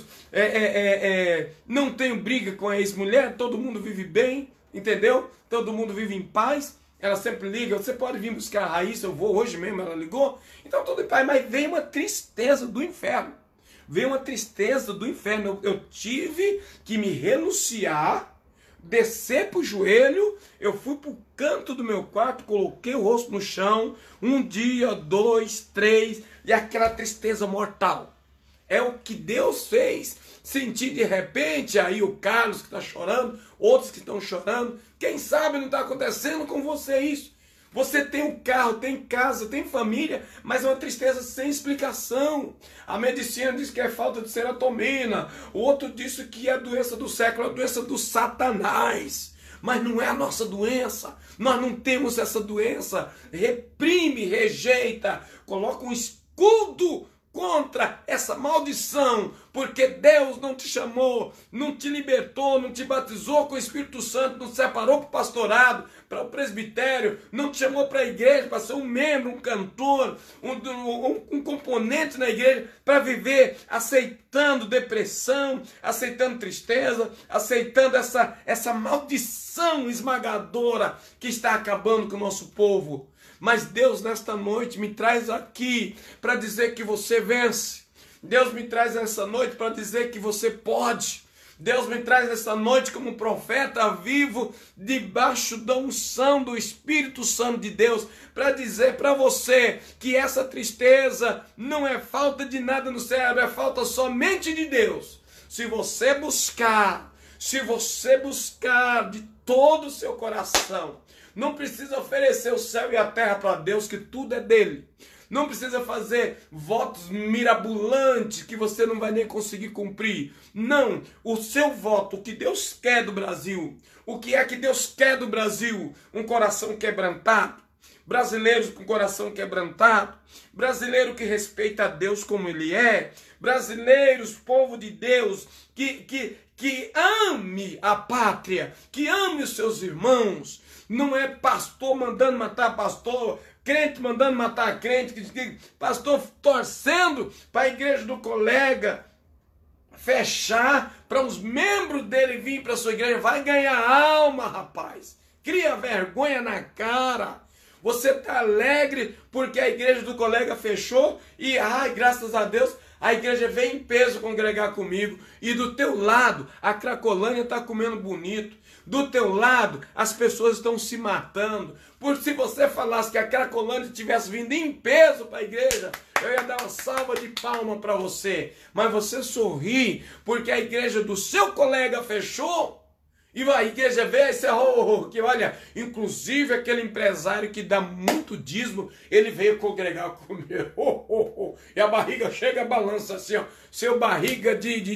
não tenho briga com a ex-mulher, todo mundo vive bem, entendeu? Todo mundo vive em paz, ela sempre liga, você pode vir buscar a Raíssa, eu vou, hoje mesmo ela ligou, então tudo em paz, mas veio uma tristeza do inferno, veio uma tristeza do inferno, eu tive que me renunciar, descer pro joelho, eu fui pro canto do meu quarto, coloquei o rosto no chão, 1 dia, 2, 3, e aquela tristeza mortal. É o que Deus fez sentir de repente, aí o Carlos que está chorando, outros que estão chorando, quem sabe não está acontecendo com você isso. Você tem um carro, tem casa, tem família, mas é uma tristeza sem explicação. A medicina diz que é falta de serotonina, o outro disse que é a doença do século, a doença do Satanás. Mas não é a nossa doença, nós não temos essa doença. Reprime, rejeita, coloca um escudo contra essa maldição, porque Deus não te chamou, não te libertou, não te batizou com o Espírito Santo, não te separou para o pastorado, para o presbitério, não te chamou para a igreja, para ser um membro, um cantor, um componente na igreja, para viver aceitando depressão, aceitando tristeza, aceitando essa maldição esmagadora que está acabando com o nosso povo. Mas Deus nesta noite me traz aqui para dizer que você vence. Deus me traz nessa noite para dizer que você pode. Deus me traz nessa noite como um profeta vivo, debaixo da unção do Espírito Santo de Deus, para dizer para você que essa tristeza não é falta de nada no cérebro, é falta somente de Deus. Se você buscar de todo o seu coração, não precisa oferecer o céu e a terra para Deus, que tudo é dele. Não precisa fazer votos mirabolantes que você não vai nem conseguir cumprir. Não, o seu voto, o que Deus quer do Brasil. O que é que Deus quer do Brasil? Um coração quebrantado. Brasileiros com coração quebrantado. Brasileiro que respeita a Deus como Ele é. Brasileiros, povo de Deus, que ame a pátria, que ame os seus irmãos. Não é pastor mandando matar pastor, crente mandando matar crente, pastor torcendo para a igreja do colega fechar, para os membros dele vir para a sua igreja. Vai ganhar alma, rapaz. Cria vergonha na cara. Você está alegre porque a igreja do colega fechou e, graças a Deus, a igreja vem em peso congregar comigo. E do teu lado, a Cracolândia está comendo bonito. Do teu lado, as pessoas estão se matando. Por se você falasse que a Cracolândia tivesse vindo em peso para a igreja, eu ia dar uma salva de palma para você. Mas você sorri porque a igreja do seu colega fechou. E a igreja veio e disse, que olha, inclusive aquele empresário que dá muito dízimo, ele veio congregar comigo. E a barriga chega a balança assim, ó, seu barriga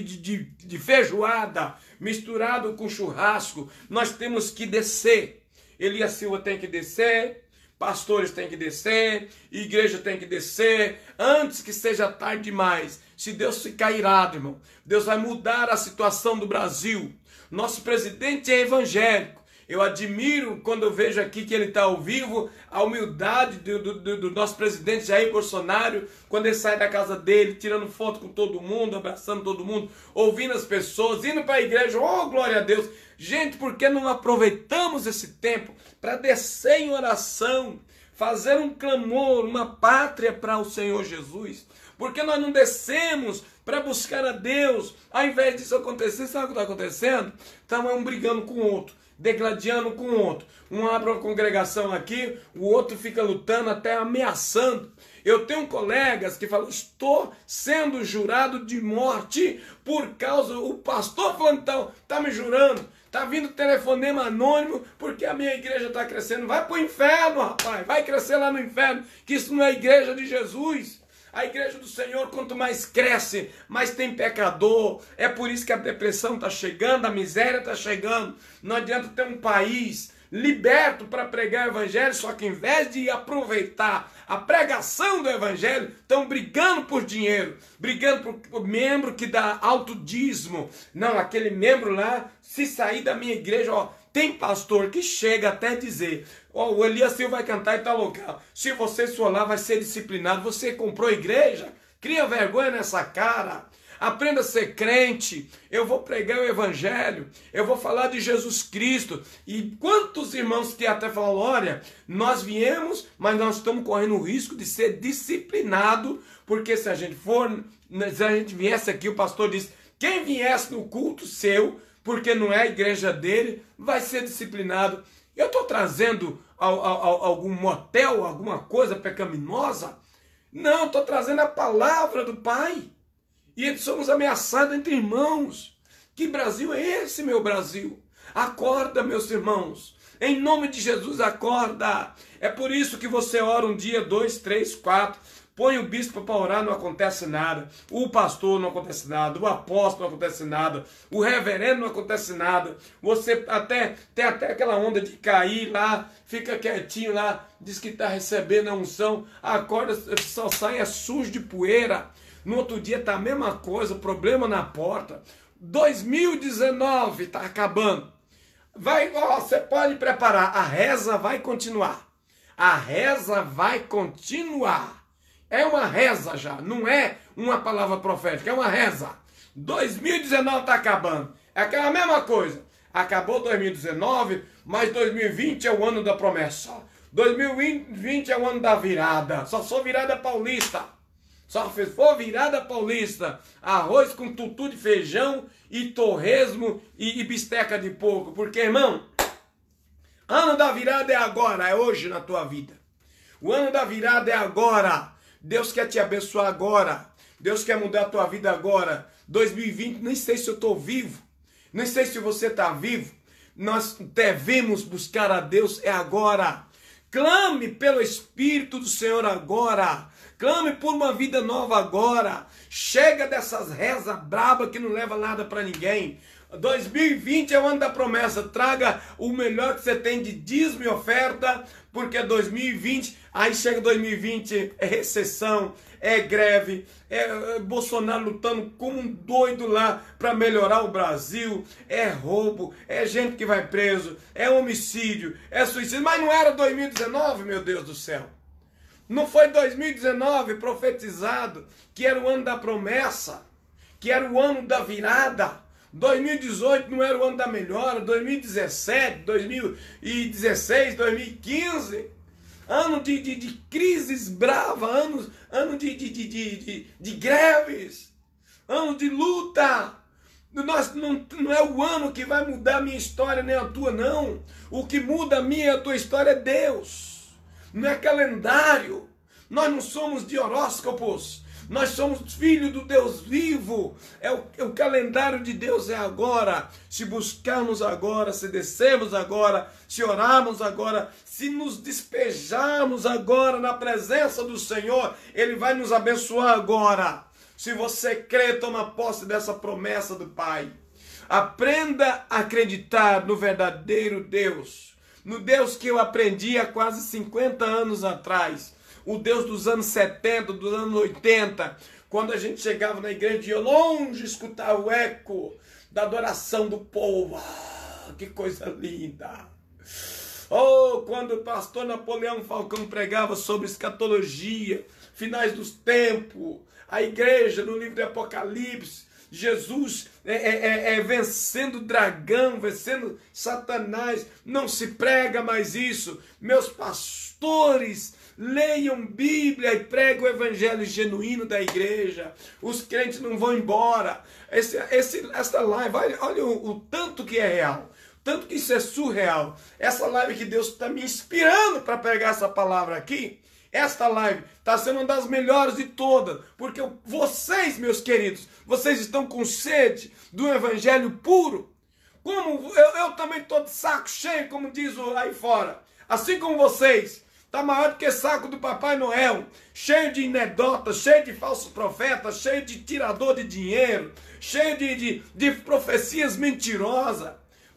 de feijoada, misturado com churrasco. Nós temos que descer. Elias Silva tem que descer, pastores têm que descer, igreja tem que descer, antes que seja tarde demais. Se Deus ficar irado, irmão, Deus vai mudar a situação do Brasil. Nosso presidente é evangélico. Eu admiro quando eu vejo aqui que ele está ao vivo, a humildade do nosso presidente Jair Bolsonaro, quando ele sai da casa dele, tirando foto com todo mundo, abraçando todo mundo, ouvindo as pessoas, indo para a igreja, glória a Deus. Gente, por que não aproveitamos esse tempo para descer em oração, fazer um clamor, uma pátria para o Senhor Jesus? Por que nós não descemos para buscar a Deus? Ao invés disso acontecer, sabe o que está acontecendo? Estamos um brigando com o outro, degladiando com o outro. Um abre uma congregação aqui, o outro fica lutando, até ameaçando. Eu tenho colegas que falam, estou sendo jurado de morte por causa, o pastor falando, está me jurando. Está vindo telefonema anônimo porque a minha igreja está crescendo. Vai para o inferno, rapaz. Vai crescer lá no inferno, que isso não é a igreja de Jesus. A igreja do Senhor, quanto mais cresce, mais tem pecador. É por isso que a depressão está chegando, a miséria está chegando. Não adianta ter um país liberto para pregar o evangelho, só que em vez de aproveitar a pregação do evangelho, estão brigando por dinheiro, brigando por membro que dá alto dízimo. Não, aquele membro lá, se sair da minha igreja, tem pastor que chega até dizer, o Elias Silva vai cantar em tal local, se você for lá vai ser disciplinado. Você comprou a igreja? Cria vergonha nessa cara. Aprenda a ser crente. Eu vou pregar o evangelho, eu vou falar de Jesus Cristo. E quantos irmãos que até falam, olha, nós viemos, mas nós estamos correndo o risco de ser disciplinado, porque se a gente viesse aqui, o pastor disse, quem viesse no culto seu, porque não é a igreja dele, vai ser disciplinado. Eu estou trazendo algum motel, alguma coisa pecaminosa? Não, estou trazendo a palavra do Pai. E somos ameaçados entre irmãos. Que Brasil é esse, meu Brasil? Acorda, meus irmãos. Em nome de Jesus, acorda. É por isso que você ora um dia, 2, 3, 4. Põe o bispo para orar, não acontece nada. O pastor não acontece nada. O apóstolo não acontece nada. O reverendo não acontece nada. Você tem até aquela onda de cair lá, fica quietinho lá, diz que está recebendo a unção. Acorda, só sai sujo de poeira. No outro dia tá a mesma coisa, problema na porta. 2019 tá acabando. Vai, ó, você pode preparar, a reza vai continuar. A reza vai continuar. É uma reza já, não é uma palavra profética, é uma reza. 2019 tá acabando. É aquela mesma coisa. Acabou 2019, mas 2020 é o ano da promessa. 2020 é o ano da virada. Só sou virada paulista. Só se for virada paulista. Arroz com tutu de feijão e torresmo e bisteca de porco. Porque, irmão, ano da virada é agora, é hoje na tua vida. O ano da virada é agora. Deus quer te abençoar agora. Deus quer mudar a tua vida agora. 2020, nem sei se eu estou vivo. Nem sei se você está vivo. Nós devemos buscar a Deus é agora. Clame pelo Espírito do Senhor agora. Clame por uma vida nova agora. Chega dessas rezas brabas que não leva nada para ninguém. 2020 é o ano da promessa. Traga o melhor que você tem de dízimo e oferta, porque 2020, aí chega 2020, é recessão, é greve, é Bolsonaro lutando como um doido lá para melhorar o Brasil, é roubo, é gente que vai preso, é homicídio, é suicídio. Mas não era 2019, meu Deus do céu. Não foi 2019 profetizado que era o ano da promessa, que era o ano da virada. 2018 não era o ano da melhora, 2017, 2016, 2015, ano de crises bravas, ano de greves, ano de luta. Não é o ano que vai mudar a minha história nem a tua, não. O que muda a minha e a tua história é Deus, não é calendário. Nós não somos de horóscopos. Nós somos filhos do Deus vivo. O calendário de Deus é agora. Se buscarmos agora, se descermos agora, se orarmos agora, se nos despejarmos agora na presença do Senhor, Ele vai nos abençoar agora. Se você crê, toma posse dessa promessa do Pai. Aprenda a acreditar no verdadeiro Deus. No Deus que eu aprendi há quase 50 anos atrás. O Deus dos anos 70, dos anos 80, quando a gente chegava na igreja, ia longe escutar o eco da adoração do povo. Ah, que coisa linda! Oh, quando o pastor Napoleão Falcão pregava sobre escatologia, finais dos tempos, a igreja no livro de Apocalipse, Jesus vencendo o dragão, vencendo Satanás, não se prega mais isso. Meus pastores, leiam Bíblia e pregam o evangelho genuíno da igreja. Os crentes não vão embora. Essa live, olha o tanto que é real, tanto que isso é surreal. Essa live que Deus está me inspirando para pregar essa palavra aqui. Esta live está sendo uma das melhores de todas, porque vocês, meus queridos, vocês estão com sede do evangelho puro. Como eu também estou de saco cheio, como diz aí fora. Assim como vocês. Está maior do que saco do Papai Noel, cheio de anedotas, cheio de falsos profetas, cheio de tirador de dinheiro, cheio de profecias mentirosas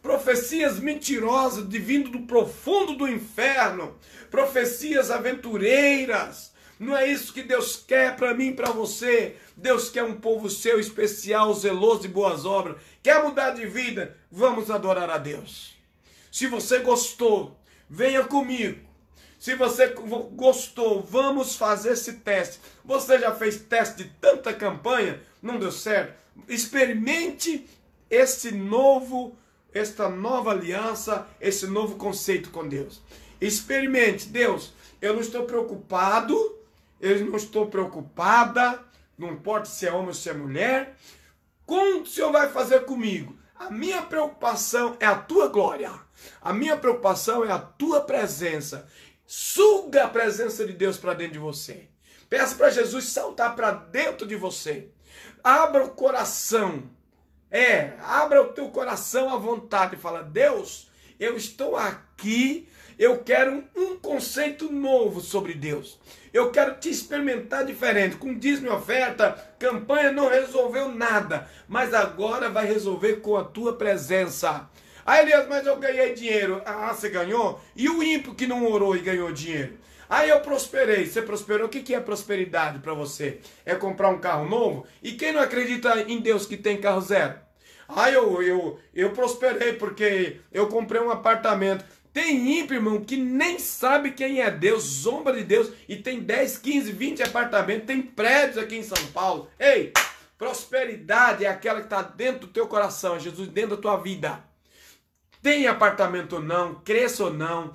vindo do profundo do inferno, profecias aventureiras. Não é isso que Deus quer para mim e para você. Deus quer um povo seu especial, zeloso de boas obras. Quer mudar de vida? Vamos adorar a Deus. Se você gostou, venha comigo. Se você gostou, vamos fazer esse teste. Você já fez teste de tanta campanha? Não deu certo? Experimente esta nova aliança, esse novo conceito com Deus. Experimente. Deus, eu não estou preocupado, eu não estou preocupada, não importa se é homem ou se é mulher, como o Senhor vai fazer comigo? A minha preocupação é a tua glória. A minha preocupação é a tua presença. Suga a presença de Deus para dentro de você. Peça para Jesus saltar para dentro de você. Abra o coração. Abra o teu coração à vontade e fala: Deus, eu estou aqui, eu quero um conceito novo sobre Deus. Eu quero te experimentar diferente. Com dízimo e oferta, campanha não resolveu nada, mas agora vai resolver com a tua presença. Ah, Elias, mas eu ganhei dinheiro. Ah, você ganhou? E o ímpio que não orou e ganhou dinheiro? Aí eu prosperei. Você prosperou? O que é prosperidade para você? É comprar um carro novo? E quem não acredita em Deus que tem carro zero? Ah, eu prosperei porque eu comprei um apartamento. Tem ímpio, irmão, que nem sabe quem é Deus, zomba de Deus, e tem 10, 15, 20 apartamentos, tem prédios aqui em São Paulo. Ei, prosperidade é aquela que está dentro do teu coração, Jesus, dentro da tua vida. Tem apartamento ou não, cresça ou não,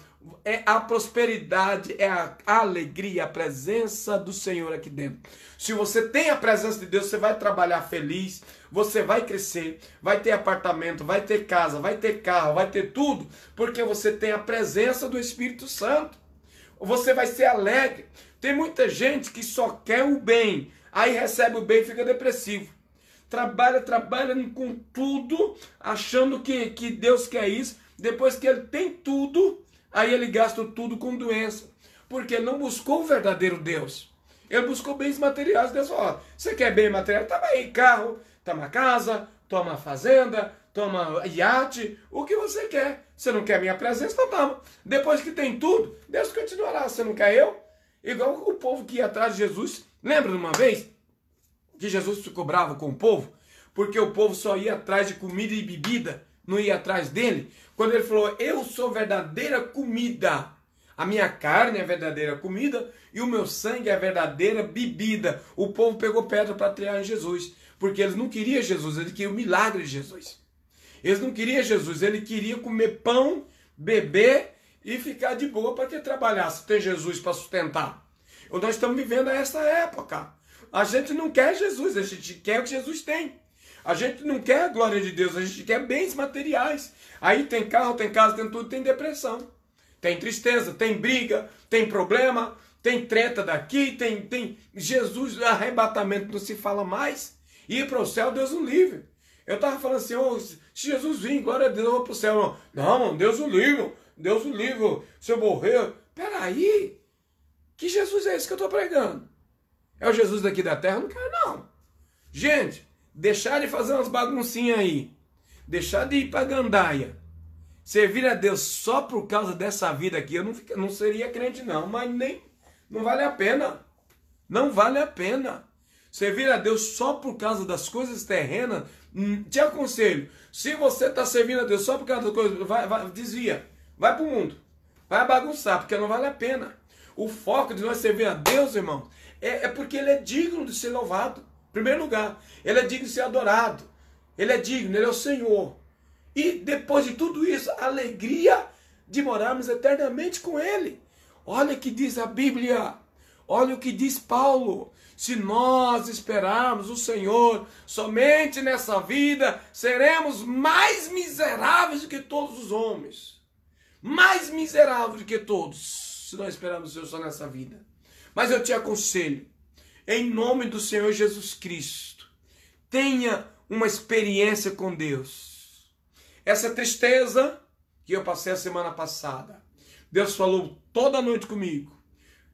a prosperidade é a alegria, a presença do Senhor aqui dentro. Se você tem a presença de Deus, você vai trabalhar feliz, você vai crescer, vai ter apartamento, vai ter casa, vai ter carro, vai ter tudo, porque você tem a presença do Espírito Santo. Você vai ser alegre. Tem muita gente que só quer o bem, aí recebe o bem e fica depressivo. Trabalha com tudo, achando que Deus quer isso. Depois que ele tem tudo, aí ele gasta tudo com doença. Porque ele não buscou o verdadeiro Deus. Ele buscou bens materiais. Deus falou, você quer bem material? Toma aí carro, toma casa, toma fazenda, toma iate, o que você quer. Você não quer minha presença? Então toma. Depois que tem tudo, Deus continuará. Você não quer eu? Igual o povo que ia atrás de Jesus. Lembra de uma vez que Jesus ficou bravo com o povo? Porque o povo só ia atrás de comida e bebida, não ia atrás dele. Quando ele falou, eu sou verdadeira comida. A minha carne é verdadeira comida e o meu sangue é verdadeira bebida. O povo pegou pedra para atriar em Jesus. Porque eles não queriam Jesus, eles queriam o milagre de Jesus. Eles não queriam Jesus, eles queriam comer pão, beber e ficar de boa para que trabalhasse. Tem Jesus para sustentar. Nós estamos vivendo essa época. A gente não quer Jesus, a gente quer o que Jesus tem. A gente não quer a glória de Deus, a gente quer bens materiais. Aí tem carro, tem casa, tem tudo, tem depressão. Tem tristeza, tem briga, tem problema, tem treta daqui, tem Jesus, arrebatamento não se fala mais. Ir para o céu, Deus o livre. Eu estava falando assim, oh, se Jesus vir, glória a Deus, eu vou para o céu. Não, Deus o livre, Deus o livre. Se eu morrer, peraí, que Jesus é esse que eu estou pregando? É o Jesus daqui da terra? Eu não quero não. Gente, deixar de fazer umas baguncinhas aí, deixar de ir para gandaia, servir a Deus só por causa dessa vida aqui, eu não seria crente não, mas não vale a pena. Não vale a pena. Servir a Deus só por causa das coisas terrenas, te aconselho, se você está servindo a Deus só por causa das coisas, desvia, vai para o mundo, vai bagunçar, porque não vale a pena. O foco de nós servir a Deus, irmão, é porque Ele é digno de ser louvado. Em primeiro lugar, Ele é digno de ser adorado. Ele é digno, Ele é o Senhor. E depois de tudo isso, a alegria de morarmos eternamente com Ele. Olha o que diz a Bíblia. Olha o que diz Paulo. Se nós esperarmos o Senhor somente nessa vida, seremos mais miseráveis do que todos os homens. Mais miseráveis do que todos, se nós esperarmos o Senhor só nessa vida. Mas eu te aconselho, em nome do Senhor Jesus Cristo, tenha uma experiência com Deus. Essa tristeza que eu passei a semana passada, Deus falou toda noite comigo.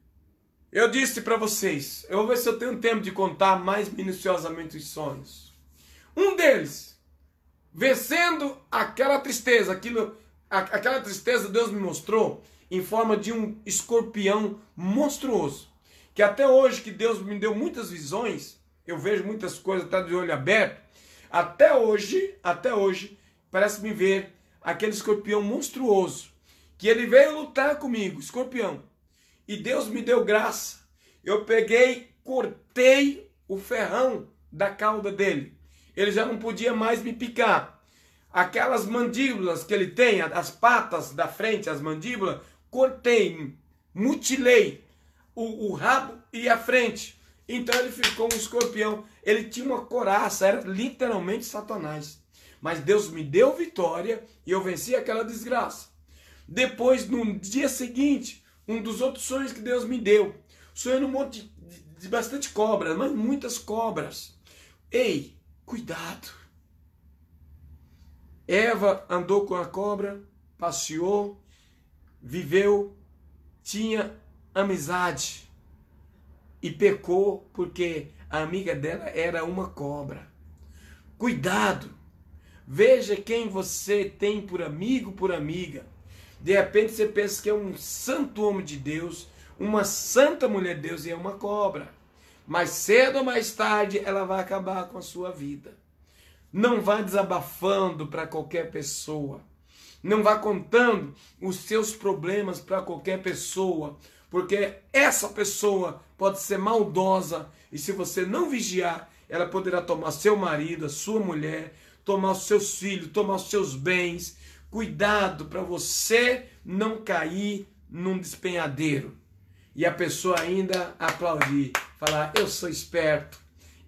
Eu disse para vocês, eu vou ver se eu tenho tempo de contar mais minuciosamente os sonhos. Um deles, vencendo aquela tristeza, aquela tristeza Deus me mostrou em forma de um escorpião monstruoso. Que até hoje, que Deus me deu muitas visões, eu vejo muitas coisas, tá de olho aberto. Até hoje, parece-me ver aquele escorpião monstruoso. Que ele veio lutar comigo, escorpião. E Deus me deu graça. Eu peguei, cortei o ferrão da cauda dele. Ele já não podia mais me picar. Aquelas mandíbulas que ele tem, as patas da frente, as mandíbulas, cortei, mutilei o rabo e a frente. Então ele ficou um escorpião. Ele tinha uma coraça, era literalmente Satanás. Mas Deus me deu vitória e eu venci aquela desgraça. Depois, no dia seguinte, um dos outros sonhos que Deus me deu. Sonhei num monte de bastante cobras, mas muitas cobras. Ei, cuidado. Eva andou com a cobra, passeou, viveu, tinha amizade e pecou porque a amiga dela era uma cobra. Cuidado. Veja quem você tem por amigo, por amiga. De repente você pensa que é um santo homem de Deus, uma santa mulher de Deus e é uma cobra. Mais cedo ou mais tarde ela vai acabar com a sua vida. Não vá desabafando para qualquer pessoa. Não vá contando os seus problemas para qualquer pessoa, porque essa pessoa pode ser maldosa e se você não vigiar, ela poderá tomar seu marido, a sua mulher, tomar os seus filhos, tomar os seus bens. Cuidado para você não cair num despenhadeiro. E a pessoa ainda aplaudir, falar, eu sou esperto,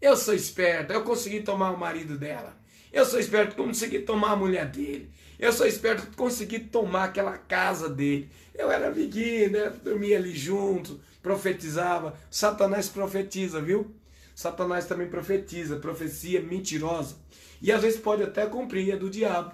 eu consegui tomar o marido dela, eu sou esperto, consegui tomar a mulher dele, eu sou esperto, consegui tomar aquela casa dele, eu era amiguinho, né? Dormia ali junto, profetizava. Satanás profetiza, viu? Satanás também profetiza, profecia mentirosa. E às vezes pode até cumprir, é do diabo.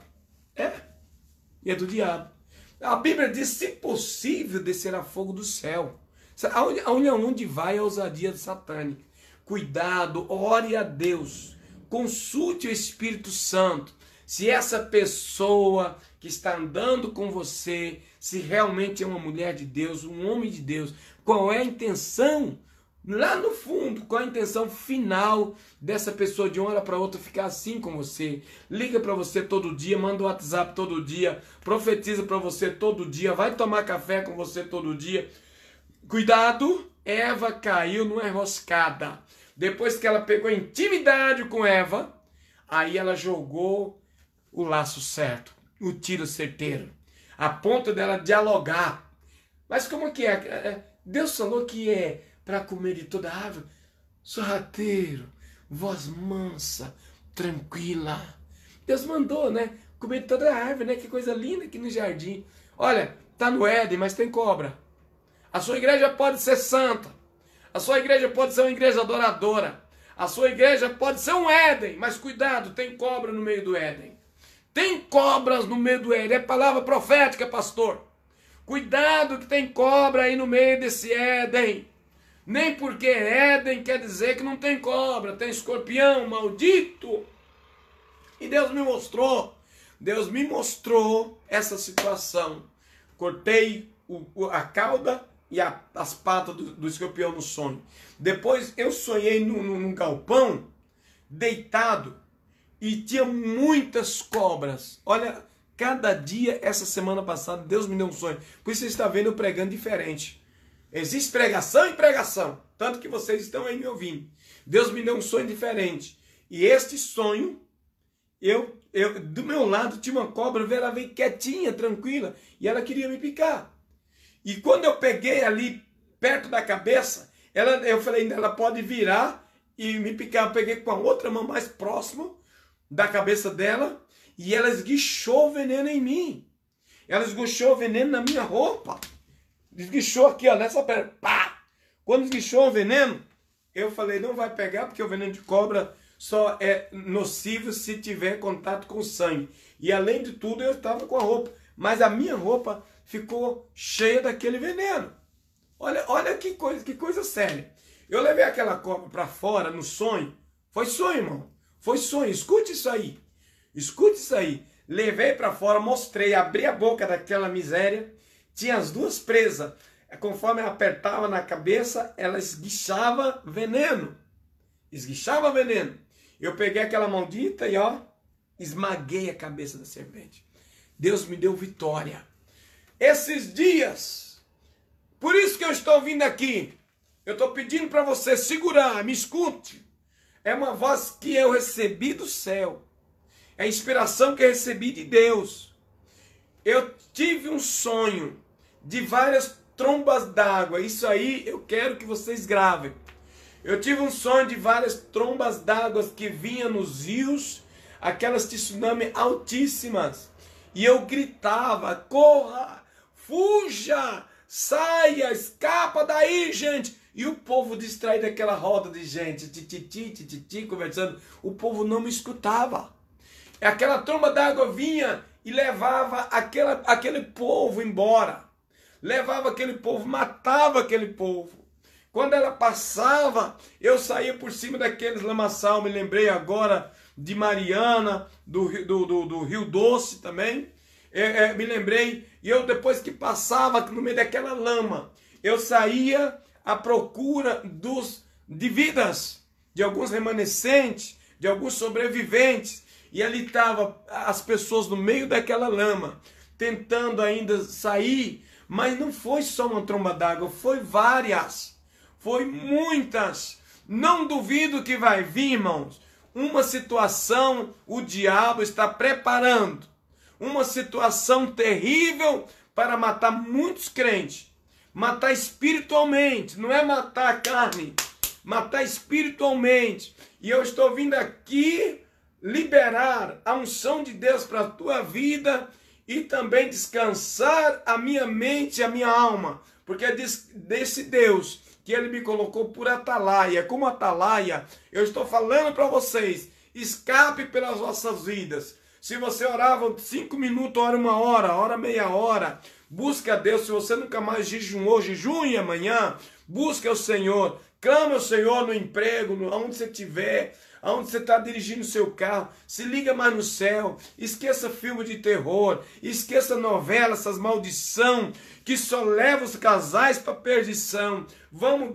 É do diabo. A Bíblia diz, se possível, descerá fogo do céu. Olha onde vai a ousadia satânica. Cuidado, ore a Deus. Consulte o Espírito Santo. Se essa pessoa que está andando com você, se realmente é uma mulher de Deus, um homem de Deus, qual é a intenção, lá no fundo, qual é a intenção final dessa pessoa de uma hora para outra ficar assim com você? Liga para você todo dia, manda um WhatsApp todo dia, profetiza para você todo dia, vai tomar café com você todo dia. Cuidado, Eva caiu numa enroscada. Depois que ela pegou intimidade com Eva, aí ela jogou o laço certo, o tiro certeiro, a ponto dela dialogar. Mas como que é? Deus falou que é para comer de toda árvore, sorrateiro, voz mansa, tranquila. Deus mandou, né? Comer de toda árvore, né? Que coisa linda aqui no jardim. Olha, tá no Éden, mas tem cobra. A sua igreja pode ser santa. A sua igreja pode ser uma igreja adoradora. A sua igreja pode ser um Éden, mas cuidado, tem cobra no meio do Éden. Tem cobras no meio do Éden. É palavra profética, pastor. Cuidado que tem cobra aí no meio desse Éden. Nem porque Éden quer dizer que não tem cobra. Tem escorpião maldito. E Deus me mostrou essa situação. Cortei a cauda e as patas do escorpião no sonho. Depois eu sonhei num galpão, deitado, e tinha muitas cobras. Olha, cada dia, essa semana passada, Deus me deu um sonho. Por isso você está vendo eu pregando diferente. Existe pregação e pregação. Tanto que vocês estão aí me ouvindo. Deus me deu um sonho diferente. E este sonho, do meu lado tinha uma cobra, ela veio quietinha, tranquila, e ela queria me picar. E quando eu peguei ali, perto da cabeça, eu falei, ela pode virar e me picar. Eu peguei com a outra mão mais próxima da cabeça dela, e ela esguichou o veneno em mim. Ela esguichou o veneno na minha roupa. Esguichou aqui, ó, nessa perna. Pá! Quando esguichou o veneno, eu falei, não vai pegar, porque o veneno de cobra só é nocivo se tiver contato com sangue. E além de tudo, eu estava com a roupa. Mas a minha roupa ficou cheia daquele veneno. Olha que coisa séria. Eu levei aquela cobra para fora no sonho. Foi sonho, irmão. Foi sonho. Escute isso aí. Escute isso aí. Levei para fora, mostrei, abri a boca daquela miséria. Tinha as duas presas. Conforme ela apertava na cabeça, ela esguichava veneno. Esguichava veneno. Eu peguei aquela maldita e ó, esmaguei a cabeça da serpente. Deus me deu vitória. Esses dias, por isso que eu estou vindo aqui, eu estou pedindo para você segurar, me escute. É uma voz que eu recebi do céu. É a inspiração que eu recebi de Deus. Eu tive um sonho de várias trombas d'água. Isso aí eu quero que vocês gravem. Eu tive um sonho de várias trombas d'água que vinham nos rios, aquelas tsunami altíssimas. E eu gritava, corra, fuja, saia, escapa daí, gente. E o povo distraído daquela roda de gente, tititi, conversando. O povo não me escutava. Aquela tromba d'água vinha e levava aquele povo embora. Levava aquele povo, matava aquele povo. Quando ela passava, eu saía por cima daqueles lamaçal. Me lembrei agora de Mariana, do Rio Doce também. Me lembrei, e eu depois que passava no meio daquela lama, eu saía à procura de vidas, de alguns remanescentes, de alguns sobreviventes, e ali estavam as pessoas no meio daquela lama, tentando ainda sair, mas não foi só uma tromba d'água, foi várias, foi muitas. Não duvido que vai vir, irmãos, uma situação, o diabo está preparando, uma situação terrível para matar muitos crentes, matar espiritualmente, não é matar a carne, matar espiritualmente. E eu estou vindo aqui liberar a unção de Deus para a tua vida e também descansar a minha mente e a minha alma, porque é desse Deus que Ele me colocou por atalaia. Como atalaia, eu estou falando para vocês, escape pelas vossas vidas. Se você orava 5 minutos, ora 1 hora, ora meia hora, busque a Deus. Se você nunca mais jejuou, jejue amanhã, busque o Senhor, clame ao Senhor no emprego, onde você estiver, aonde você está dirigindo o seu carro, se liga mais no céu, esqueça filme de terror, esqueça novela, essas maldição que só levam os casais para perdição. Vamos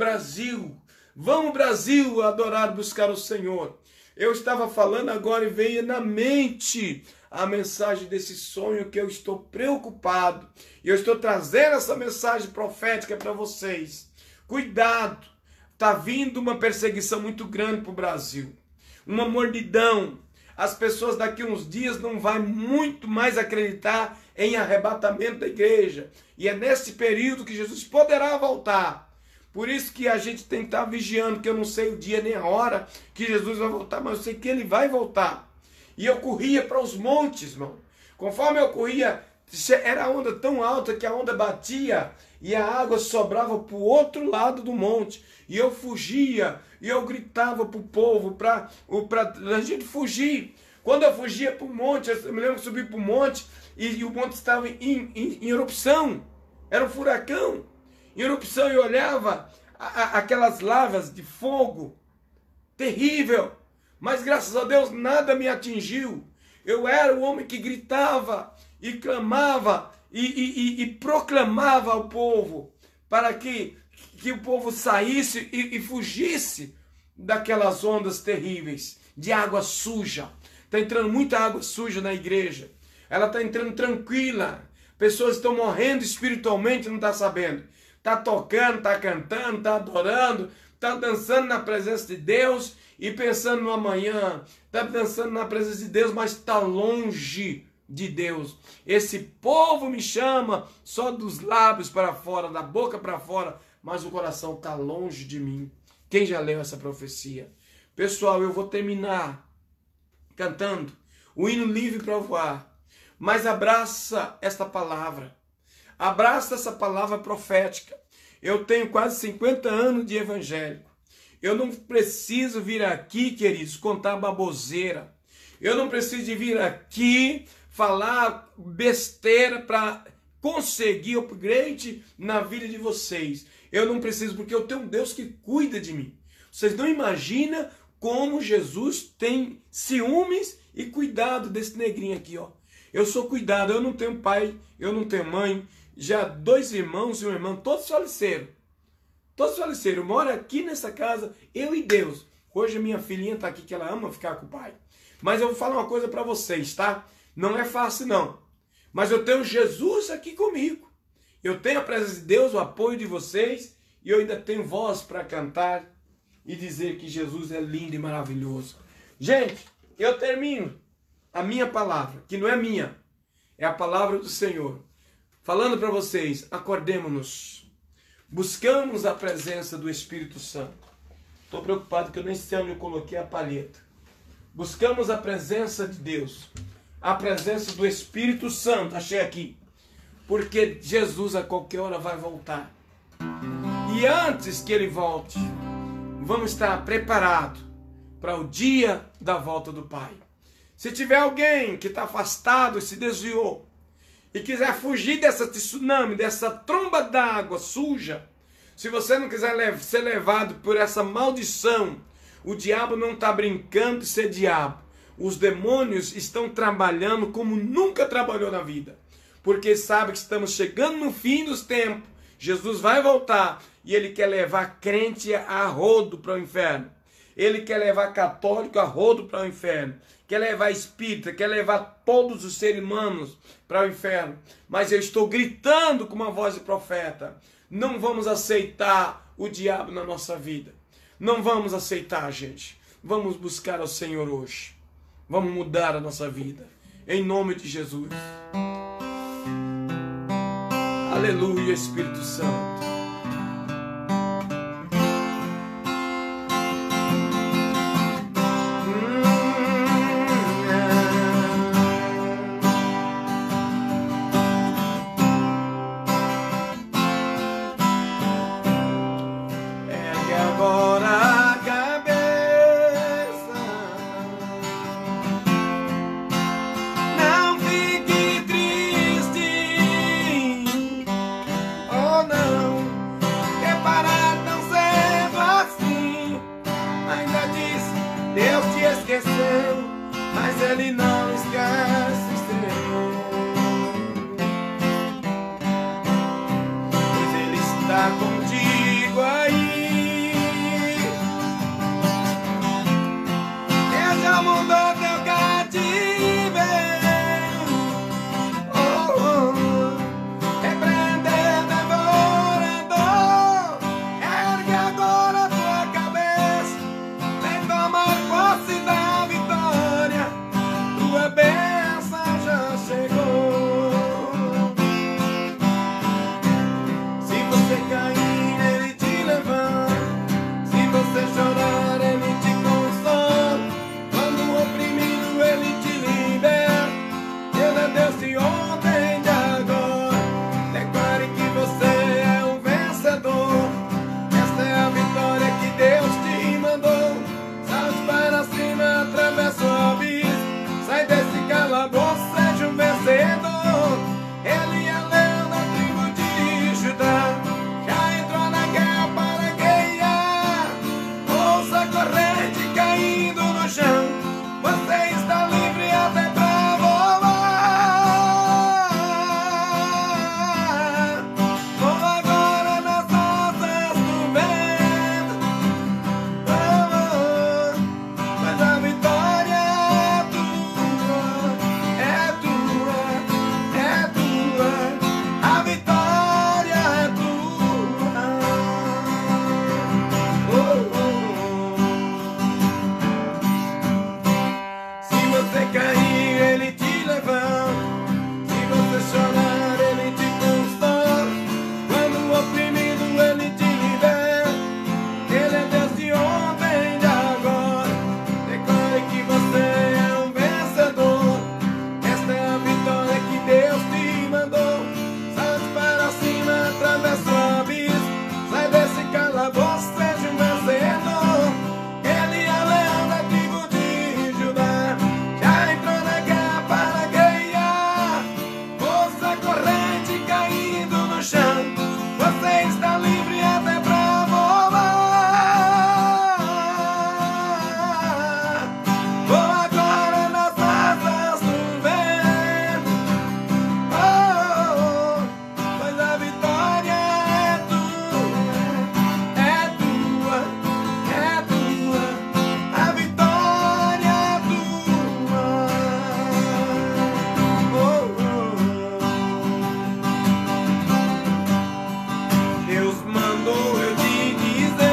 Brasil adorar, buscar o Senhor. Eu estava falando agora e veio na mente a mensagem desse sonho que eu estou preocupado. E eu estou trazendo essa mensagem profética para vocês. Cuidado, está vindo uma perseguição muito grande para o Brasil. Uma mordidão. As pessoas daqui a uns dias não vão muito mais acreditar em arrebatamento da igreja. E é nesse período que Jesus poderá voltar. Por isso que a gente tem que estar vigiando, que eu não sei o dia nem a hora que Jesus vai voltar, mas eu sei que Ele vai voltar. E eu corria para os montes, irmão. Conforme eu corria, era a onda tão alta que a onda batia e a água sobrava para o outro lado do monte. E eu fugia, e eu gritava para o povo, para a gente fugir. Quando eu fugia para o monte, eu me lembro que subi para o monte e o monte estava em erupção. Era um furacão. Em erupção, eu olhava aquelas lavas de fogo, terrível, mas graças a Deus nada me atingiu. Eu era o homem que gritava e clamava e proclamava ao povo para que o povo saísse e fugisse daquelas ondas terríveis de água suja. Está entrando muita água suja na igreja, ela está entrando tranquila, pessoas estão morrendo espiritualmente, não está sabendo. Está tocando, está cantando, está adorando, está dançando na presença de Deus e pensando no amanhã. Está dançando na presença de Deus, mas está longe de Deus. Esse povo me chama só dos lábios para fora, da boca para fora, mas o coração está longe de mim. Quem já leu essa profecia? Pessoal, eu vou terminar cantando o hino livre para voar, mas abraça esta palavra. Abraça essa palavra profética. Eu tenho quase 50 anos de evangélico. Eu não preciso vir aqui, queridos, contar baboseira. Eu não preciso de vir aqui falar besteira para conseguir upgrade na vida de vocês. Eu não preciso, porque eu tenho um Deus que cuida de mim. Vocês não imaginam como Jesus tem ciúmes e cuidado desse negrinho aqui, ó. Eu sou cuidado, eu não tenho pai, eu não tenho mãe. Já 2 irmãos e uma irmã, todos faleceram. Todos faleceram. Eu moro aqui nessa casa, eu e Deus. Hoje a minha filhinha está aqui, que ela ama ficar com o pai. Mas eu vou falar uma coisa para vocês, tá? Não é fácil, não. Mas eu tenho Jesus aqui comigo. Eu tenho a presença de Deus, o apoio de vocês. E eu ainda tenho voz para cantar e dizer que Jesus é lindo e maravilhoso. Gente, eu termino a minha palavra, que não é minha. É a palavra do Senhor. Falando para vocês, acordemos-nos, buscamos a presença do Espírito Santo. Estou preocupado que eu nem sei onde eu coloquei a palheta. Buscamos a presença de Deus, a presença do Espírito Santo, achei aqui, porque Jesus a qualquer hora vai voltar. E antes que Ele volte, vamos estar preparados para o dia da volta do Pai. Se tiver alguém que está afastado e se desviou, e quiser fugir dessa tsunami, dessa tromba d'água suja, se você não quiser ser levado por essa maldição, o diabo não está brincando de ser diabo. Os demônios estão trabalhando como nunca trabalhou na vida, porque sabe que estamos chegando no fim dos tempos Jesus vai voltar e ele quer levar crente a rodo para o inferno. Ele quer levar católico a rodo para o inferno. Quer levar espírita, quer levar todos os seres humanos para o inferno. Mas eu estou gritando com uma voz de profeta. Não vamos aceitar o diabo na nossa vida. Não vamos aceitar, gente. Vamos buscar ao Senhor hoje. Vamos mudar a nossa vida. Em nome de Jesus. Aleluia, Espírito Santo. Mas ele não esquece o Senhor, pois ele está contigo aí. Ele já mudou teu cativeiro. Oh, oh, oh. Repreender devorador. Ergue agora tua cabeça, vem tomar posse da vitória. Tua bênção já chegou. Se você cair, ele te levanta. Se você chorar, ele te consola. Quando oprimido, ele te libera. Ele é Deus de ontem e de agora. Declare que você é um vencedor. Esta é a vitória que Deus te mandou. Salte para cima, atravessa o abismo. Sai desse calabouço, seja um vencedor. Ele é leão da tribo de Judá. Já entrou na guerra para guerrear. Ouça a corrente caindo no chão. Você está livre até pra voar. Voa agora nas asas do vento. Oh, oh, mas a vitória é tua, é tua, é tua. A vitória é tua. Oh, oh. Se você cair, ele te levanta. Se você chorar, ele te consola. Quando oprimido, ele te libera. Ele é Deus de ontem e de agora. Declare que você é um vencedor. Esta é a vitória que Deus te mandou. Salte para cima, atravessa o abismo. Sai desse calabouço, seja um vencedor. Ele é leão da tribo de Judá. Já entrou na guerra para guerrear. Ouça a corrente caindo no chão. Você está livre até pra voar. Voa agora nas asas do vento. Oh, oh, oh, pois a vitória é tua, é tua, é tua. A vitória é tua. Oh, oh. Deus mandou eu te dizer.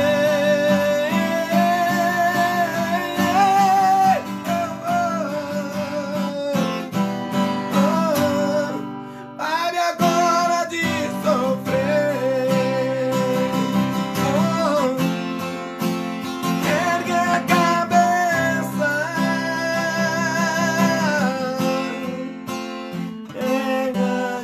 Pare agora de sofrer. Ergue a cabeça. Ergue a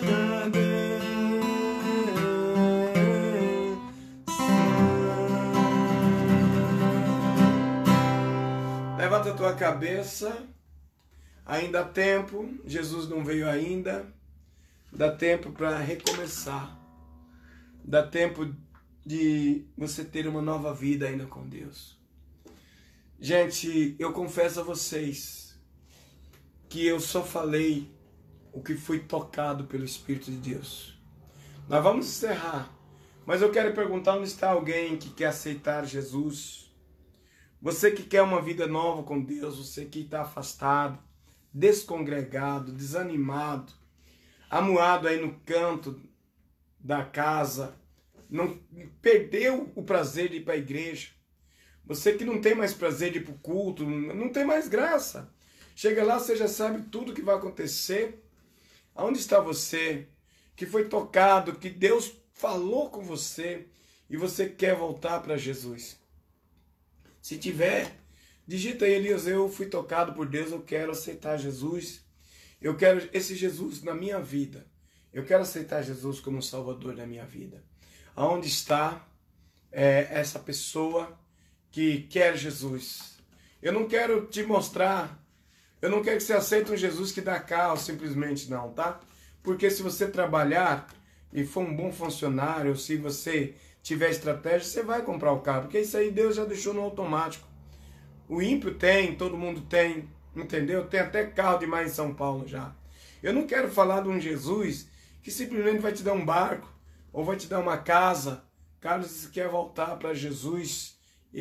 cabeça. Levanta a tua cabeça. Ainda há tempo. Jesus não veio ainda. Dá tempo para recomeçar. Dá tempo de você ter uma nova vida ainda com Deus. Gente, eu confesso a vocês que eu só falei o que foi tocado pelo Espírito de Deus. Nós vamos encerrar, Mas eu quero perguntar onde está alguém que quer aceitar Jesus. Você que quer uma vida nova com Deus, você que está afastado, descongregado, desanimado, amuado aí no canto da casa, não perdeu o prazer de ir para a igreja. Você que não tem mais prazer de ir para o culto, não tem mais graça. Chega lá, você já sabe tudo o que vai acontecer. Aonde está você que foi tocado, que Deus falou com você e você quer voltar para Jesus? Se tiver, digita aí, Elias, eu fui tocado por Deus, eu quero aceitar Jesus. Eu quero esse Jesus na minha vida. Eu quero aceitar Jesus como Salvador da minha vida. Aonde está essa pessoa que quer Jesus? Eu não quero te mostrar, eu não quero que você aceite um Jesus que dá carro simplesmente não, tá? Porque se você trabalhar e for um bom funcionário, se você tiver estratégia, você vai comprar o carro, porque isso aí Deus já deixou no automático. O ímpio tem, todo mundo tem, entendeu? Tem até carro demais em São Paulo já. Eu não quero falar de um Jesus que simplesmente vai te dar um barco, ou vai te dar uma casa. Carlos, se quer voltar para Jesus,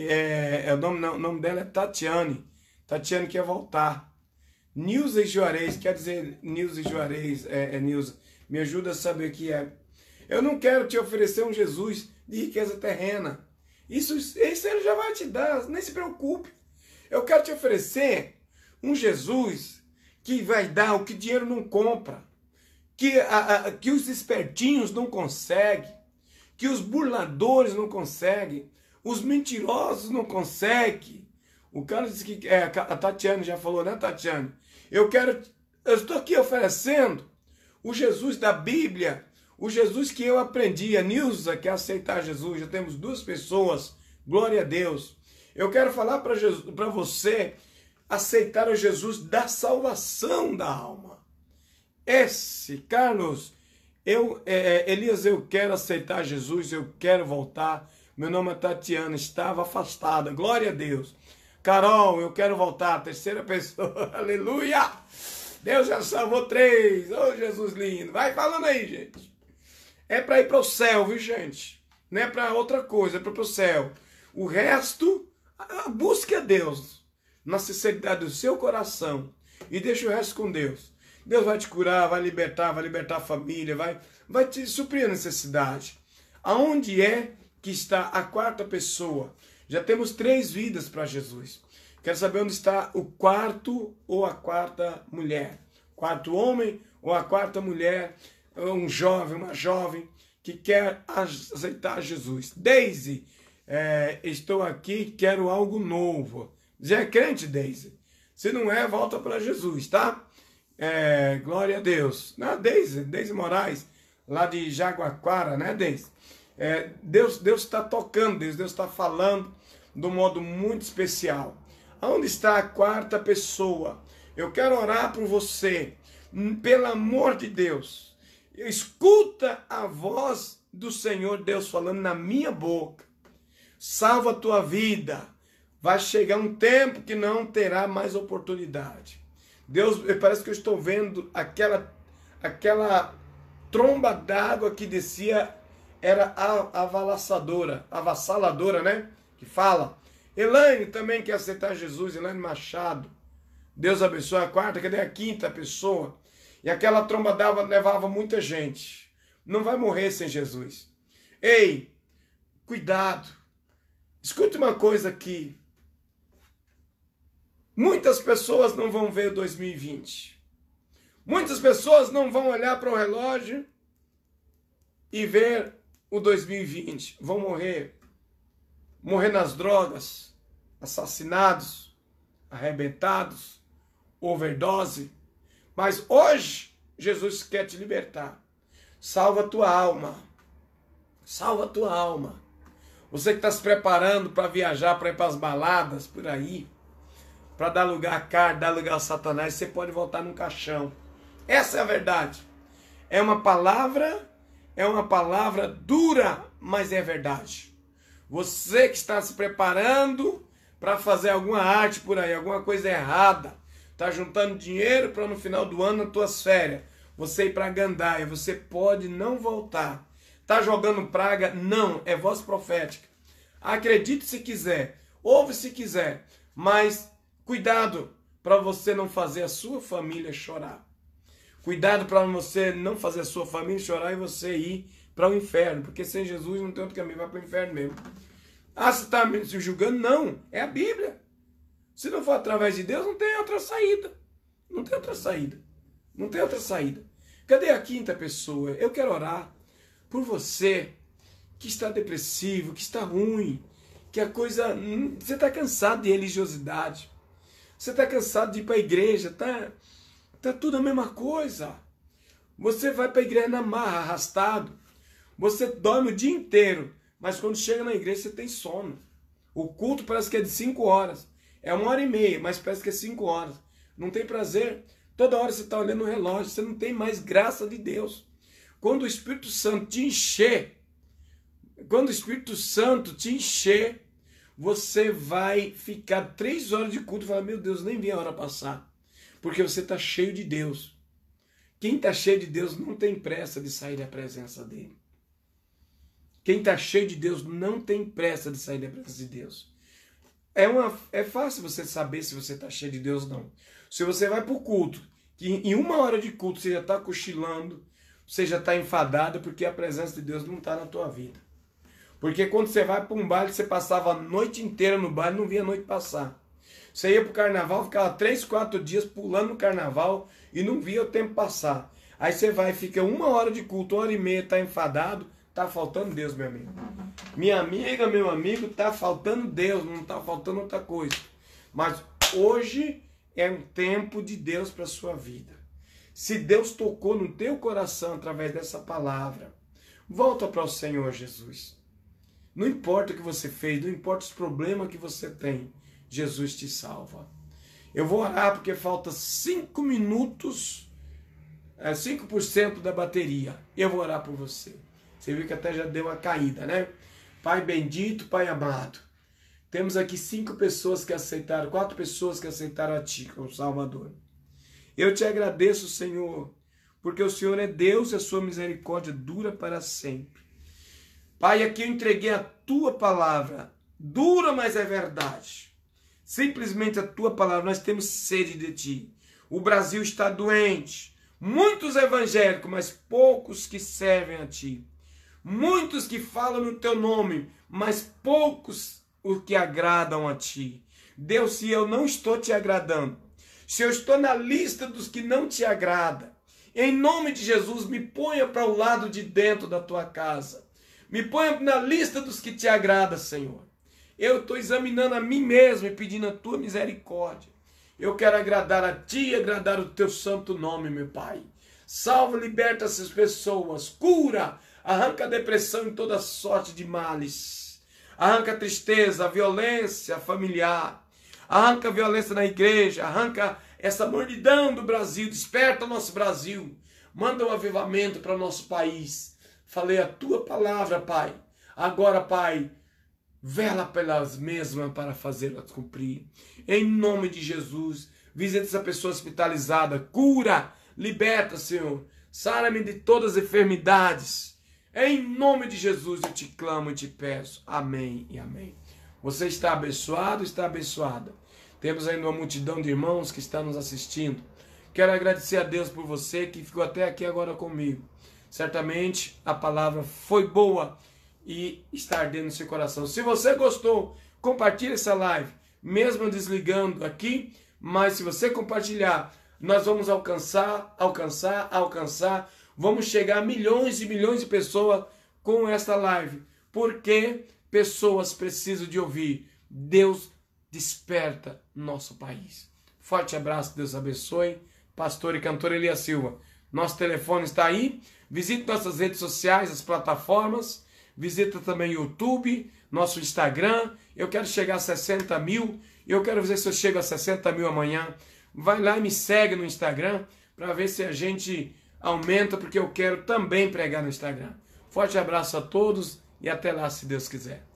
o nome dela é Tatiane. Tatiane quer voltar. Nilza e Juarez, quer dizer Nilza e Juarez, Nilza, me ajuda a saber o que é. Eu não quero te oferecer um Jesus de riqueza terrena. Isso ele já vai te dar, nem se preocupe. Eu quero te oferecer um Jesus que vai dar o que dinheiro não compra, que os espertinhos não conseguem, que os burladores não conseguem, os mentirosos não conseguem. O cara disse que a Tatiane já falou, né, Tatiane? Eu estou aqui oferecendo o Jesus da Bíblia, o Jesus que eu aprendi. A Nilza quer aceitar Jesus, já temos 2 pessoas, glória a Deus. Eu quero falar para você aceitar o Jesus da salvação da alma. Carlos, Elias, eu quero aceitar Jesus, eu quero voltar. Meu nome é Tatiana, estava afastada, glória a Deus. Carol, eu quero voltar, 3ª pessoa, aleluia. Deus já salvou 3, ô Jesus lindo. Vai falando aí, gente. É para ir para o céu, viu, gente? Não é para outra coisa, é para o céu. O resto, busque a Deus na sinceridade do seu coração e deixa o resto com Deus. Deus vai te curar, vai libertar a família, vai te suprir a necessidade. Aonde é que está a 4ª pessoa? Já temos 3 vidas para Jesus. Quero saber onde está o 4º ou a 4ª mulher. 4º homem ou a 4ª mulher, um jovem, uma jovem que quer aceitar Jesus. Daisy, estou aqui, quero algo novo. Já é crente, Daisy? Se não é, volta para Jesus, tá? Glória a Deus. Não, Daisy Moraes, lá de Jaguaquara, né, Daisy? Deus está tocando, Deus está falando de um modo muito especial. Onde está a 4ª pessoa? Eu quero orar por você, pelo amor de Deus. Escuta a voz do Senhor Deus falando na minha boca. Salva a tua vida. Vai chegar um tempo que não terá mais oportunidade. Deus, parece que eu estou vendo aquela tromba d'água que descia, era avassaladora, né? Que fala. Elaine também quer aceitar Jesus, Elaine Machado. Deus abençoe. A 4ª, cadê a 5ª pessoa? E aquela tromba d'água levava muita gente. Não vai morrer sem Jesus. Ei, cuidado. Escute uma coisa aqui. Muitas pessoas não vão ver o 2020. Muitas pessoas não vão olhar para o relógio e ver o 2020. Vão morrer. Morrer nas drogas, assassinados, arrebentados, overdose. Mas hoje, Jesus quer te libertar. Salva a tua alma. Salva a tua alma. Você que está se preparando para viajar, para ir para as baladas, por aí, para dar lugar à carne, dar lugar ao Satanás, você pode voltar num caixão. Essa é a verdade. É uma palavra dura, mas é verdade. Você que está se preparando para fazer alguma arte por aí, alguma coisa errada, está juntando dinheiro para no final do ano, nas tuas férias, você ir para a gandaia, você pode não voltar. está jogando praga. Não, é voz profética. Acredite se quiser, ouve se quiser, mas cuidado para você não fazer a sua família chorar. Cuidado para você não fazer a sua família chorar e você ir para o inferno, porque sem Jesus não tem outro caminho, vai para o inferno mesmo. Ah, você está me julgando? Não, é a Bíblia. Se não for através de Deus, não tem outra saída. Não tem outra saída. Não tem outra saída. Cadê a quinta pessoa? Eu quero orar por você que está depressivo, que está ruim, que a coisa... Você está cansado de religiosidade. Você está cansado de ir para a igreja. Tá tudo a mesma coisa. Você vai para a igreja na marra, arrastado. Você dorme o dia inteiro. Mas quando chega na igreja, você tem sono. O culto parece que é de 5 horas. É 1h30, mas parece que é 5 horas. Não tem prazer. Toda hora você está olhando o relógio. Você não tem mais graça de Deus. Quando o Espírito Santo te encher, você vai ficar 3 horas de culto e falar, meu Deus, nem vi a hora passar. Porque você está cheio de Deus. Quem está cheio de Deus não tem pressa de sair da presença dele. Quem está cheio de Deus não tem pressa de sair da presença de Deus. É fácil você saber se você está cheio de Deus ou não. Se você vai para o culto, que em 1 hora de culto você já está cochilando, você já está enfadado, porque a presença de Deus não está na tua vida. Porque quando você vai para um baile, você passava a noite inteira no baile e não via a noite passar. Você ia para o carnaval, ficava 3, 4 dias pulando no carnaval e não via o tempo passar. Aí você vai, fica 1 hora de culto, 1h30, está enfadado. Está faltando Deus, meu amigo. Minha amiga, meu amigo, está faltando Deus, não está faltando outra coisa. Mas hoje é um tempo de Deus para a sua vida. Se Deus tocou no teu coração através dessa palavra, volta para o Senhor Jesus. Não importa o que você fez, não importa os problemas que você tem, Jesus te salva. Eu vou orar porque falta 5 minutos, 5% da bateria. Eu vou orar por você. Você viu que até já deu uma caída, né? Pai bendito, Pai amado. Temos aqui 5 pessoas que aceitaram, 4 pessoas que aceitaram a Ti como Salvador. Eu te agradeço, Senhor, porque o Senhor é Deus e a sua misericórdia dura para sempre. Pai, aqui eu entreguei a Tua palavra, dura, mas é verdade. Simplesmente a Tua palavra, nós temos sede de Ti. O Brasil está doente, muitos evangélicos, mas poucos que servem a Ti. Muitos que falam no Teu nome, mas poucos os que agradam a Ti. Deus, se eu não estou Te agradando, se eu estou na lista dos que não Te agradam, em nome de Jesus, me ponha para o lado de dentro da Tua casa. Me ponha na lista dos que Te agradam, Senhor. Eu estou examinando a mim mesmo e pedindo a Tua misericórdia. Eu quero agradar a Ti e agradar o Teu santo nome, meu Pai. Salva, liberta essas pessoas, cura, arranca a depressão em toda sorte de males. Arranca a tristeza, a violência familiar. Arranca a violência na igreja. Arranca essa mordidão do Brasil. Desperta o nosso Brasil. Manda um avivamento para o nosso país. Falei a Tua palavra, Pai. Agora, Pai, vela pelas mesmas para fazê-las cumprir. Em nome de Jesus, visita essa pessoa hospitalizada. Cura, liberta, Senhor. Sara-me de todas as enfermidades. Em nome de Jesus eu te clamo e te peço. Amém e amém. Você está abençoado, está abençoada. Temos ainda uma multidão de irmãos que estão nos assistindo. Quero agradecer a Deus por você que ficou até aqui agora comigo. Certamente a palavra foi boa e está ardendo no seu coração. Se você gostou, compartilhe essa live. Mesmo desligando aqui, mas se você compartilhar, nós vamos alcançar. Vamos chegar a milhões e milhões de pessoas com esta live. Porque pessoas precisam de ouvir. Deus desperta nosso país. Forte abraço, Deus abençoe. Pastor e cantor Elias Silva. Nosso telefone está aí. Visite nossas redes sociais, as plataformas. Visita também o YouTube, nosso Instagram. Eu quero chegar a 60 mil. Eu quero ver se eu chego a 60 mil amanhã. Vai lá e me segue no Instagram para ver se a gente aumenta, porque eu quero também pregar no Instagram. Forte abraço a todos e até lá, se Deus quiser.